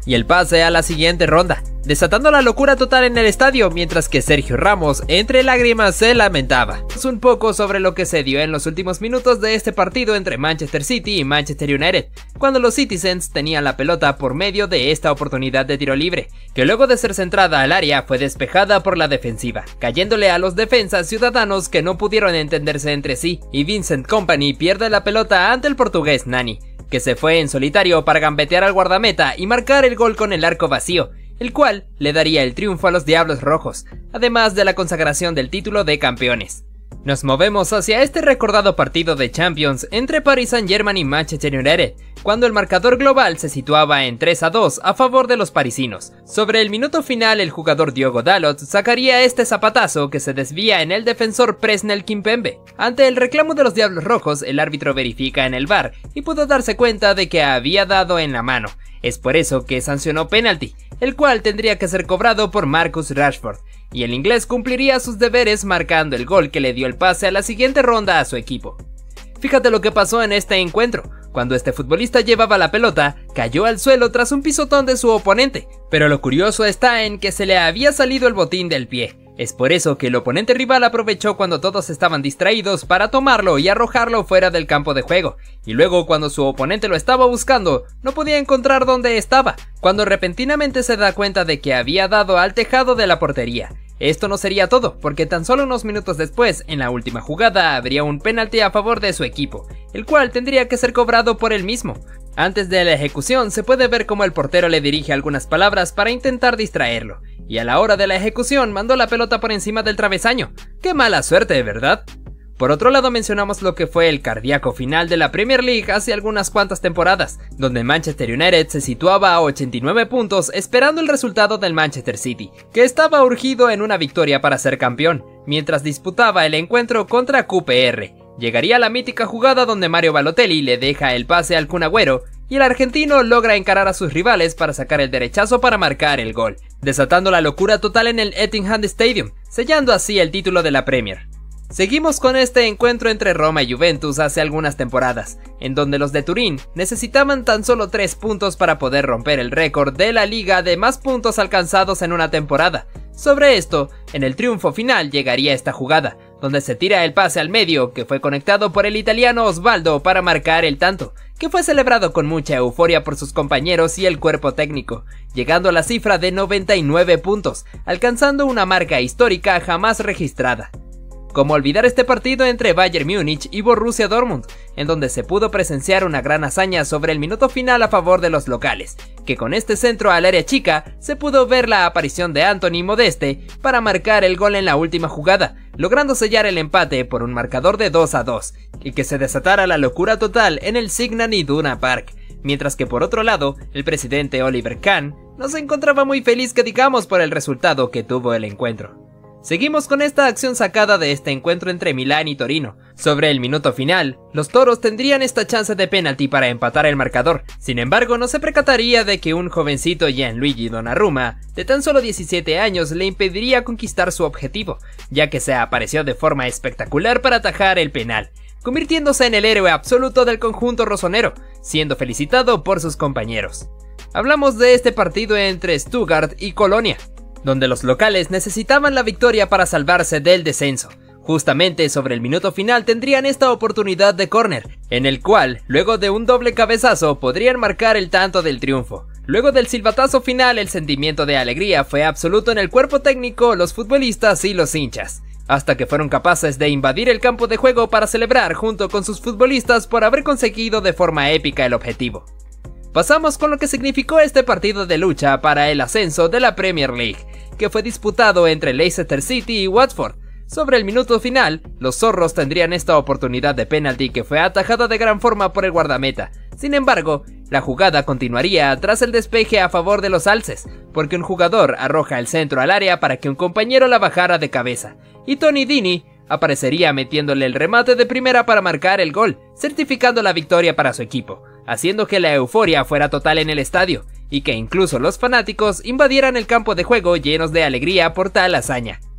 y el pase a la siguiente ronda, desatando la locura total en el estadio, mientras que Sergio Ramos entre lágrimas se lamentaba. Es un poco sobre lo que se dio en los últimos minutos de este partido entre Manchester City y Manchester United, cuando los Citizens tenían la pelota por medio de esta oportunidad de tiro libre, que luego de ser centrada al área fue despejada por la defensiva, cayéndole a los defensas ciudadanos que no pudieron entenderse entre sí, y Vincent Kompany pierde la pelota ante el portugués Nani, que se fue en solitario para gambetear al guardameta y marcar el gol con el arco vacío, el cual le daría el triunfo a los Diablos Rojos, además de la consagración del título de campeones. Nos movemos hacia este recordado partido de Champions entre Paris Saint-Germain y Manchester United, cuando el marcador global se situaba en 3-2 a favor de los parisinos. Sobre el minuto final, el jugador Diogo Dalot sacaría este zapatazo que se desvía en el defensor Presnel Kimpembe. Ante el reclamo de los Diablos Rojos, el árbitro verifica en el VAR y pudo darse cuenta de que había dado en la mano. Es por eso que sancionó penalti, el cual tendría que ser cobrado por Marcus Rashford, y el inglés cumpliría sus deberes marcando el gol que le dio el pase a la siguiente ronda a su equipo. Fíjate lo que pasó en este encuentro. Cuando este futbolista llevaba la pelota, cayó al suelo tras un pisotón de su oponente, pero lo curioso está en que se le había salido el botín del pie. Es por eso que el oponente rival aprovechó cuando todos estaban distraídos para tomarlo y arrojarlo fuera del campo de juego, y luego cuando su oponente lo estaba buscando, no podía encontrar dónde estaba, cuando repentinamente se da cuenta de que había dado al tejado de la portería. Esto no sería todo, porque tan solo unos minutos después, en la última jugada, habría un penalti a favor de su equipo, el cual tendría que ser cobrado por él mismo. Antes de la ejecución se puede ver cómo el portero le dirige algunas palabras para intentar distraerlo, y a la hora de la ejecución mandó la pelota por encima del travesaño. ¡Qué mala suerte, ¿verdad? Por otro lado, mencionamos lo que fue el cardíaco final de la Premier League hace algunas cuantas temporadas, donde Manchester United se situaba a 89 puntos esperando el resultado del Manchester City, que estaba urgido en una victoria para ser campeón, mientras disputaba el encuentro contra QPR. Llegaría la mítica jugada donde Mario Balotelli le deja el pase al Kun Agüero, y el argentino logra encarar a sus rivales para sacar el derechazo para marcar el gol, desatando la locura total en el Etihad Stadium, sellando así el título de la Premier. Seguimos con este encuentro entre Roma y Juventus hace algunas temporadas, en donde los de Turín necesitaban tan solo 3 puntos para poder romper el récord de la liga de más puntos alcanzados en una temporada. Sobre esto, en el triunfo final llegaría esta jugada, donde se tira el pase al medio, que fue conectado por el italiano Osvaldo para marcar el tanto, que fue celebrado con mucha euforia por sus compañeros y el cuerpo técnico, llegando a la cifra de 99 puntos, alcanzando una marca histórica jamás registrada. ¿Cómo olvidar este partido entre Bayern Múnich y Borussia Dortmund, en donde se pudo presenciar una gran hazaña sobre el minuto final a favor de los locales, que con este centro al área chica se pudo ver la aparición de Anthony Modeste para marcar el gol en la última jugada, logrando sellar el empate por un marcador de 2-2, y que se desatara la locura total en el Signal Iduna Park, mientras que por otro lado, el presidente Oliver Kahn no se encontraba muy feliz que digamos por el resultado que tuvo el encuentro. Seguimos con esta acción sacada de este encuentro entre Milán y Torino. Sobre el minuto final, los toros tendrían esta chance de penalti para empatar el marcador, sin embargo no se percataría de que un jovencito Gianluigi Donnarumma, de tan solo 17 años, le impediría conquistar su objetivo, ya que se apareció de forma espectacular para atajar el penal, convirtiéndose en el héroe absoluto del conjunto rosonero, siendo felicitado por sus compañeros. Hablamos de este partido entre Stuttgart y Colonia, donde los locales necesitaban la victoria para salvarse del descenso. Justamente sobre el minuto final tendrían esta oportunidad de córner, en el cual, luego de un doble cabezazo, podrían marcar el tanto del triunfo. Luego del silbatazo final, el sentimiento de alegría fue absoluto en el cuerpo técnico, los futbolistas y los hinchas, hasta que fueron capaces de invadir el campo de juego para celebrar junto con sus futbolistas por haber conseguido de forma épica el objetivo. Pasamos con lo que significó este partido de lucha para el ascenso de la Premier League, que fue disputado entre Leicester City y Watford. Sobre el minuto final, los zorros tendrían esta oportunidad de penalti que fue atajada de gran forma por el guardameta. Sin embargo, la jugada continuaría tras el despeje a favor de los alces, porque un jugador arroja el centro al área para que un compañero la bajara de cabeza, y Tony Deeney aparecería metiéndole el remate de primera para marcar el gol, certificando la victoria para su equipo, haciendo que la euforia fuera total en el estadio, y que incluso los fanáticos invadieran el campo de juego llenos de alegría por tal hazaña.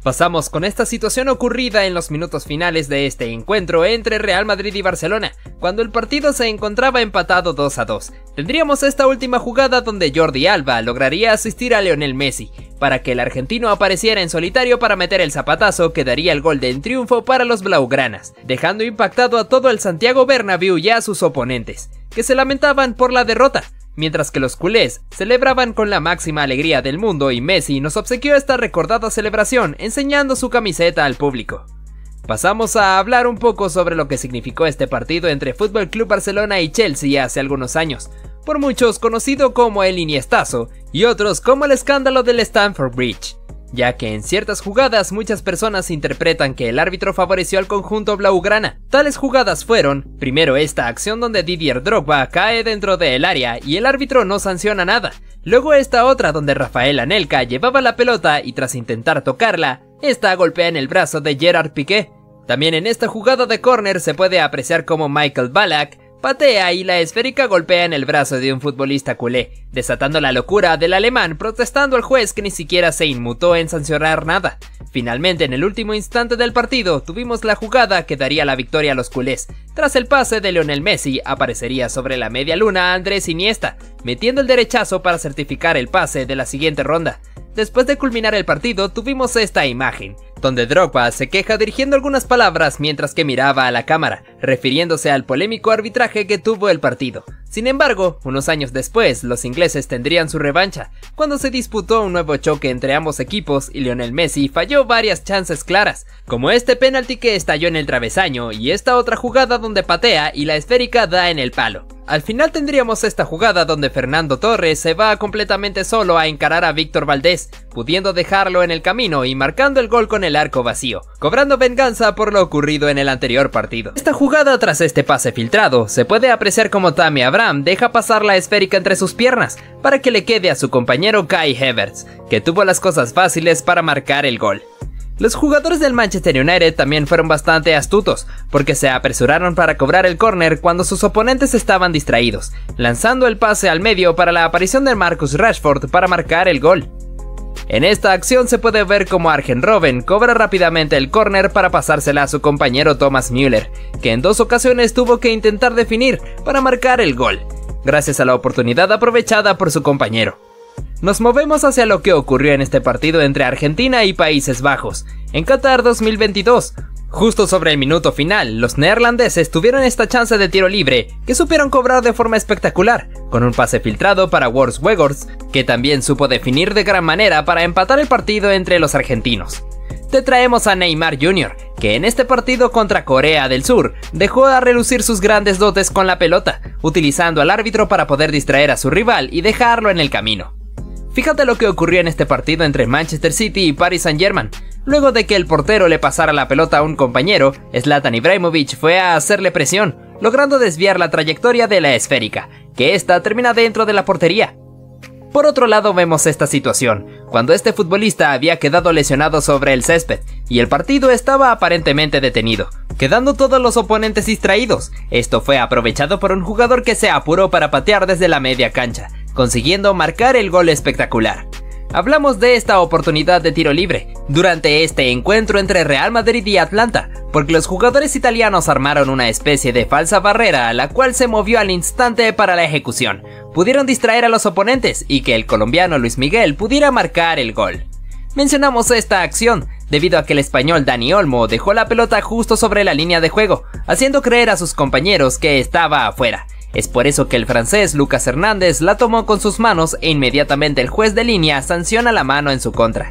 Pasamos con esta situación ocurrida en los minutos finales de este encuentro entre Real Madrid y Barcelona, cuando el partido se encontraba empatado 2-2. Tendríamos esta última jugada donde Jordi Alba lograría asistir a Lionel Messi, para que el argentino apareciera en solitario para meter el zapatazo que daría el gol del triunfo para los blaugranas, dejando impactado a todo el Santiago Bernabéu y a sus oponentes, que se lamentaban por la derrota, mientras que los culés celebraban con la máxima alegría del mundo y Messi nos obsequió esta recordada celebración enseñando su camiseta al público. Pasamos a hablar un poco sobre lo que significó este partido entre FC Barcelona y Chelsea hace algunos años, por muchos conocido como el Iniestazo y otros como el escándalo del Stamford Bridge, ya que en ciertas jugadas muchas personas interpretan que el árbitro favoreció al conjunto blaugrana. Tales jugadas fueron, primero esta acción donde Didier Drogba cae dentro del área y el árbitro no sanciona nada, luego esta otra donde Rafael Anelka llevaba la pelota y tras intentar tocarla, esta golpea en el brazo de Gerard Piqué. También en esta jugada de córner se puede apreciar como Michael Ballack patea y la esférica golpea en el brazo de un futbolista culé, desatando la locura del alemán protestando al juez que ni siquiera se inmutó en sancionar nada. Finalmente, en el último instante del partido, tuvimos la jugada que daría la victoria a los culés. Tras el pase de Lionel Messi, aparecería sobre la media luna Andrés Iniesta, metiendo el derechazo para certificar el pase de la siguiente ronda. Después de culminar el partido, tuvimos esta imagen, donde Drogba se queja dirigiendo algunas palabras mientras que miraba a la cámara, refiriéndose al polémico arbitraje que tuvo el partido. Sin embargo, unos años después, los ingleses tendrían su revancha, cuando se disputó un nuevo choque entre ambos equipos y Lionel Messi falló varias chances claras, como este penalti que estalló en el travesaño y esta otra jugada donde patea y la esférica da en el palo. Al final tendríamos esta jugada donde Fernando Torres se va completamente solo a encarar a Víctor Valdés, pudiendo dejarlo en el camino y marcando el gol con el arco vacío, cobrando venganza por lo ocurrido en el anterior partido. Esta jugada tras este pase filtrado, se puede apreciar como Tammy Abraham deja pasar la esférica entre sus piernas para que le quede a su compañero Kai Havertz, que tuvo las cosas fáciles para marcar el gol. Los jugadores del Manchester United también fueron bastante astutos, porque se apresuraron para cobrar el córner cuando sus oponentes estaban distraídos, lanzando el pase al medio para la aparición de Marcus Rashford para marcar el gol. En esta acción se puede ver como Arjen Robben cobra rápidamente el córner para pasársela a su compañero Thomas Müller, que en 2 ocasiones tuvo que intentar definir para marcar el gol, gracias a la oportunidad aprovechada por su compañero. Nos movemos hacia lo que ocurrió en este partido entre Argentina y Países Bajos, en Qatar 2022. Justo sobre el minuto final, los neerlandeses tuvieron esta chance de tiro libre, que supieron cobrar de forma espectacular, con un pase filtrado para Wout Weghorst, que también supo definir de gran manera para empatar el partido entre los argentinos. Te traemos a Neymar Jr., que en este partido contra Corea del Sur dejó a relucir sus grandes dotes con la pelota, utilizando al árbitro para poder distraer a su rival y dejarlo en el camino. Fíjate lo que ocurrió en este partido entre Manchester City y Paris Saint-Germain. Luego de que el portero le pasara la pelota a un compañero, Zlatan Ibrahimovic fue a hacerle presión, logrando desviar la trayectoria de la esférica, que esta termina dentro de la portería. Por otro lado vemos esta situación, cuando este futbolista había quedado lesionado sobre el césped, y el partido estaba aparentemente detenido, quedando todos los oponentes distraídos. Esto fue aprovechado por un jugador que se apuró para patear desde la media cancha, consiguiendo marcar el gol espectacular. Hablamos de esta oportunidad de tiro libre durante este encuentro entre Real Madrid y Atlanta, porque los jugadores italianos armaron una especie de falsa barrera a la cual se movió al instante para la ejecución. Pudieron distraer a los oponentes y que el colombiano Luis Miguel pudiera marcar el gol. Mencionamos esta acción debido a que el español Dani Olmo dejó la pelota justo sobre la línea de juego, haciendo creer a sus compañeros que estaba afuera. Es por eso que el francés Lucas Hernández la tomó con sus manos e inmediatamente el juez de línea sanciona la mano en su contra.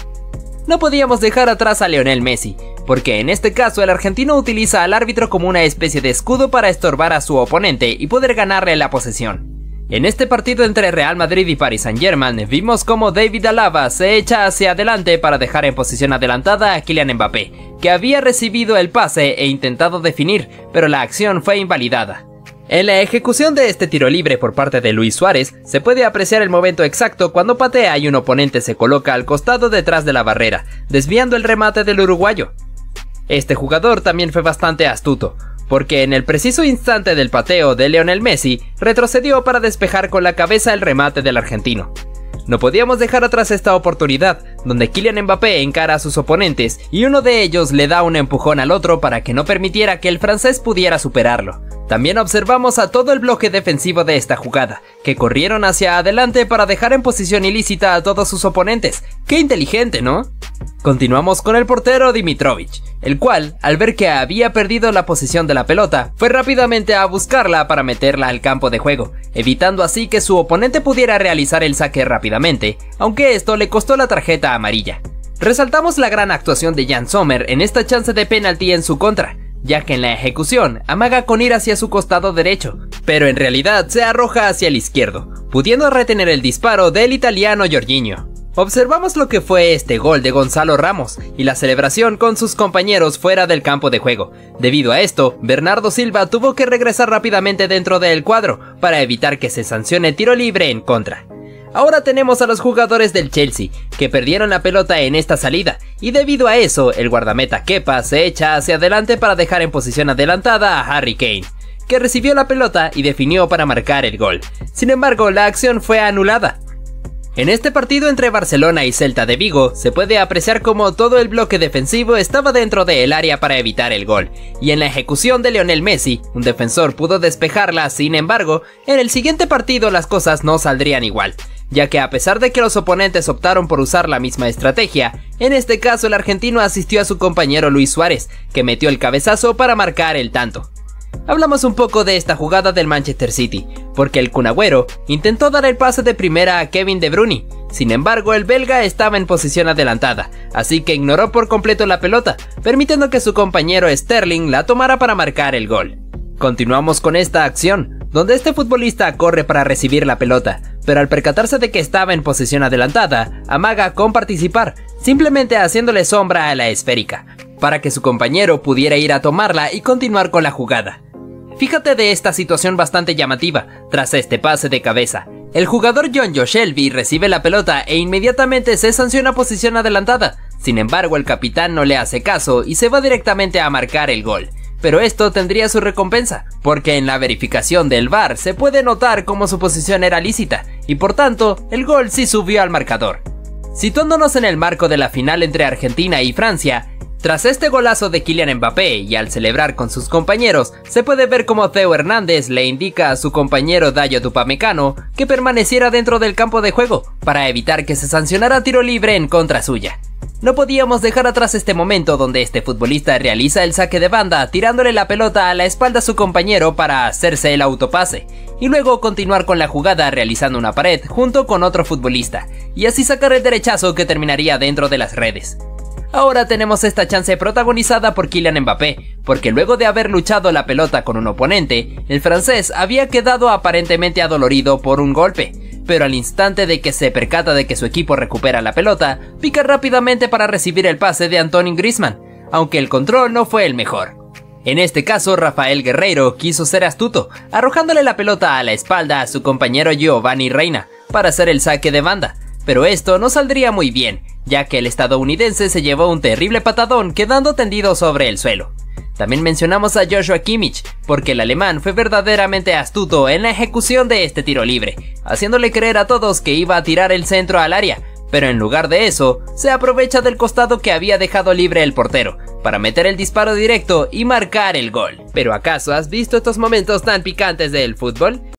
No podíamos dejar atrás a Lionel Messi, porque en este caso el argentino utiliza al árbitro como una especie de escudo para estorbar a su oponente y poder ganarle la posesión. En este partido entre Real Madrid y Paris Saint-Germain vimos como David Alaba se echa hacia adelante para dejar en posición adelantada a Kylian Mbappé, que había recibido el pase e intentado definir, pero la acción fue invalidada. En la ejecución de este tiro libre por parte de Luis Suárez, se puede apreciar el momento exacto cuando patea y un oponente se coloca al costado detrás de la barrera, desviando el remate del uruguayo. Este jugador también fue bastante astuto, porque en el preciso instante del pateo de Lionel Messi, retrocedió para despejar con la cabeza el remate del argentino. No podíamos dejar atrás esta oportunidad, donde Kylian Mbappé encara a sus oponentes y uno de ellos le da un empujón al otro para que no permitiera que el francés pudiera superarlo. También observamos a todo el bloque defensivo de esta jugada, que corrieron hacia adelante para dejar en posición ilícita a todos sus oponentes. ¡Qué inteligente!, ¿no? Continuamos con el portero Dimitrovic, el cual, al ver que había perdido la posesión de la pelota, fue rápidamente a buscarla para meterla al campo de juego, evitando así que su oponente pudiera realizar el saque rápidamente, aunque esto le costó la tarjeta amarilla. Resaltamos la gran actuación de Jan Sommer en esta chance de penalti en su contra, ya que en la ejecución amaga con ir hacia su costado derecho, pero en realidad se arroja hacia el izquierdo, pudiendo retener el disparo del italiano Jorginho. Observamos lo que fue este gol de Gonzalo Ramos y la celebración con sus compañeros fuera del campo de juego. Debido a esto, Bernardo Silva tuvo que regresar rápidamente dentro del cuadro para evitar que se sancione tiro libre en contra. Ahora tenemos a los jugadores del Chelsea, que perdieron la pelota en esta salida, y debido a eso, el guardameta Kepa se echa hacia adelante para dejar en posición adelantada a Harry Kane, que recibió la pelota y definió para marcar el gol. Sin embargo, la acción fue anulada. En este partido entre Barcelona y Celta de Vigo, se puede apreciar cómo todo el bloque defensivo estaba dentro del área para evitar el gol, y en la ejecución de Lionel Messi, un defensor pudo despejarla. Sin embargo, en el siguiente partido las cosas no saldrían igual, ya que a pesar de que los oponentes optaron por usar la misma estrategia, en este caso el argentino asistió a su compañero Luis Suárez, que metió el cabezazo para marcar el tanto. Hablamos un poco de esta jugada del Manchester City, porque el Kun Agüero intentó dar el pase de primera a Kevin De Bruyne. Sin embargo, el belga estaba en posición adelantada, así que ignoró por completo la pelota, permitiendo que su compañero Sterling la tomara para marcar el gol. Continuamos con esta acción, donde este futbolista corre para recibir la pelota, pero al percatarse de que estaba en posición adelantada, amaga con participar, simplemente haciéndole sombra a la esférica, para que su compañero pudiera ir a tomarla y continuar con la jugada. Fíjate de esta situación bastante llamativa. Tras este pase de cabeza, el jugador Jonjo Shelvey recibe la pelota e inmediatamente se sanciona posición adelantada. Sin embargo, el capitán no le hace caso y se va directamente a marcar el gol. Pero esto tendría su recompensa, porque en la verificación del VAR se puede notar cómo su posición era lícita, y por tanto, el gol sí subió al marcador. Situándonos en el marco de la final entre Argentina y Francia, tras este golazo de Kylian Mbappé y al celebrar con sus compañeros, se puede ver como Theo Hernández le indica a su compañero Dayot Upamecano que permaneciera dentro del campo de juego para evitar que se sancionara tiro libre en contra suya. No podíamos dejar atrás este momento donde este futbolista realiza el saque de banda tirándole la pelota a la espalda a su compañero para hacerse el autopase, y luego continuar con la jugada realizando una pared junto con otro futbolista, y así sacar el derechazo que terminaría dentro de las redes. Ahora tenemos esta chance protagonizada por Kylian Mbappé, porque luego de haber luchado la pelota con un oponente, el francés había quedado aparentemente adolorido por un golpe, pero al instante de que se percata de que su equipo recupera la pelota, pica rápidamente para recibir el pase de Antoine Griezmann, aunque el control no fue el mejor. En este caso, Rafael Guerreiro quiso ser astuto, arrojándole la pelota a la espalda a su compañero Giovanni Reina para hacer el saque de banda, pero esto no saldría muy bien, ya que el estadounidense se llevó un terrible patadón quedando tendido sobre el suelo. También mencionamos a Joshua Kimmich, porque el alemán fue verdaderamente astuto en la ejecución de este tiro libre, haciéndole creer a todos que iba a tirar el centro al área, pero en lugar de eso, se aprovecha del costado que había dejado libre el portero, para meter el disparo directo y marcar el gol. ¿Pero acaso has visto estos momentos tan picantes del fútbol?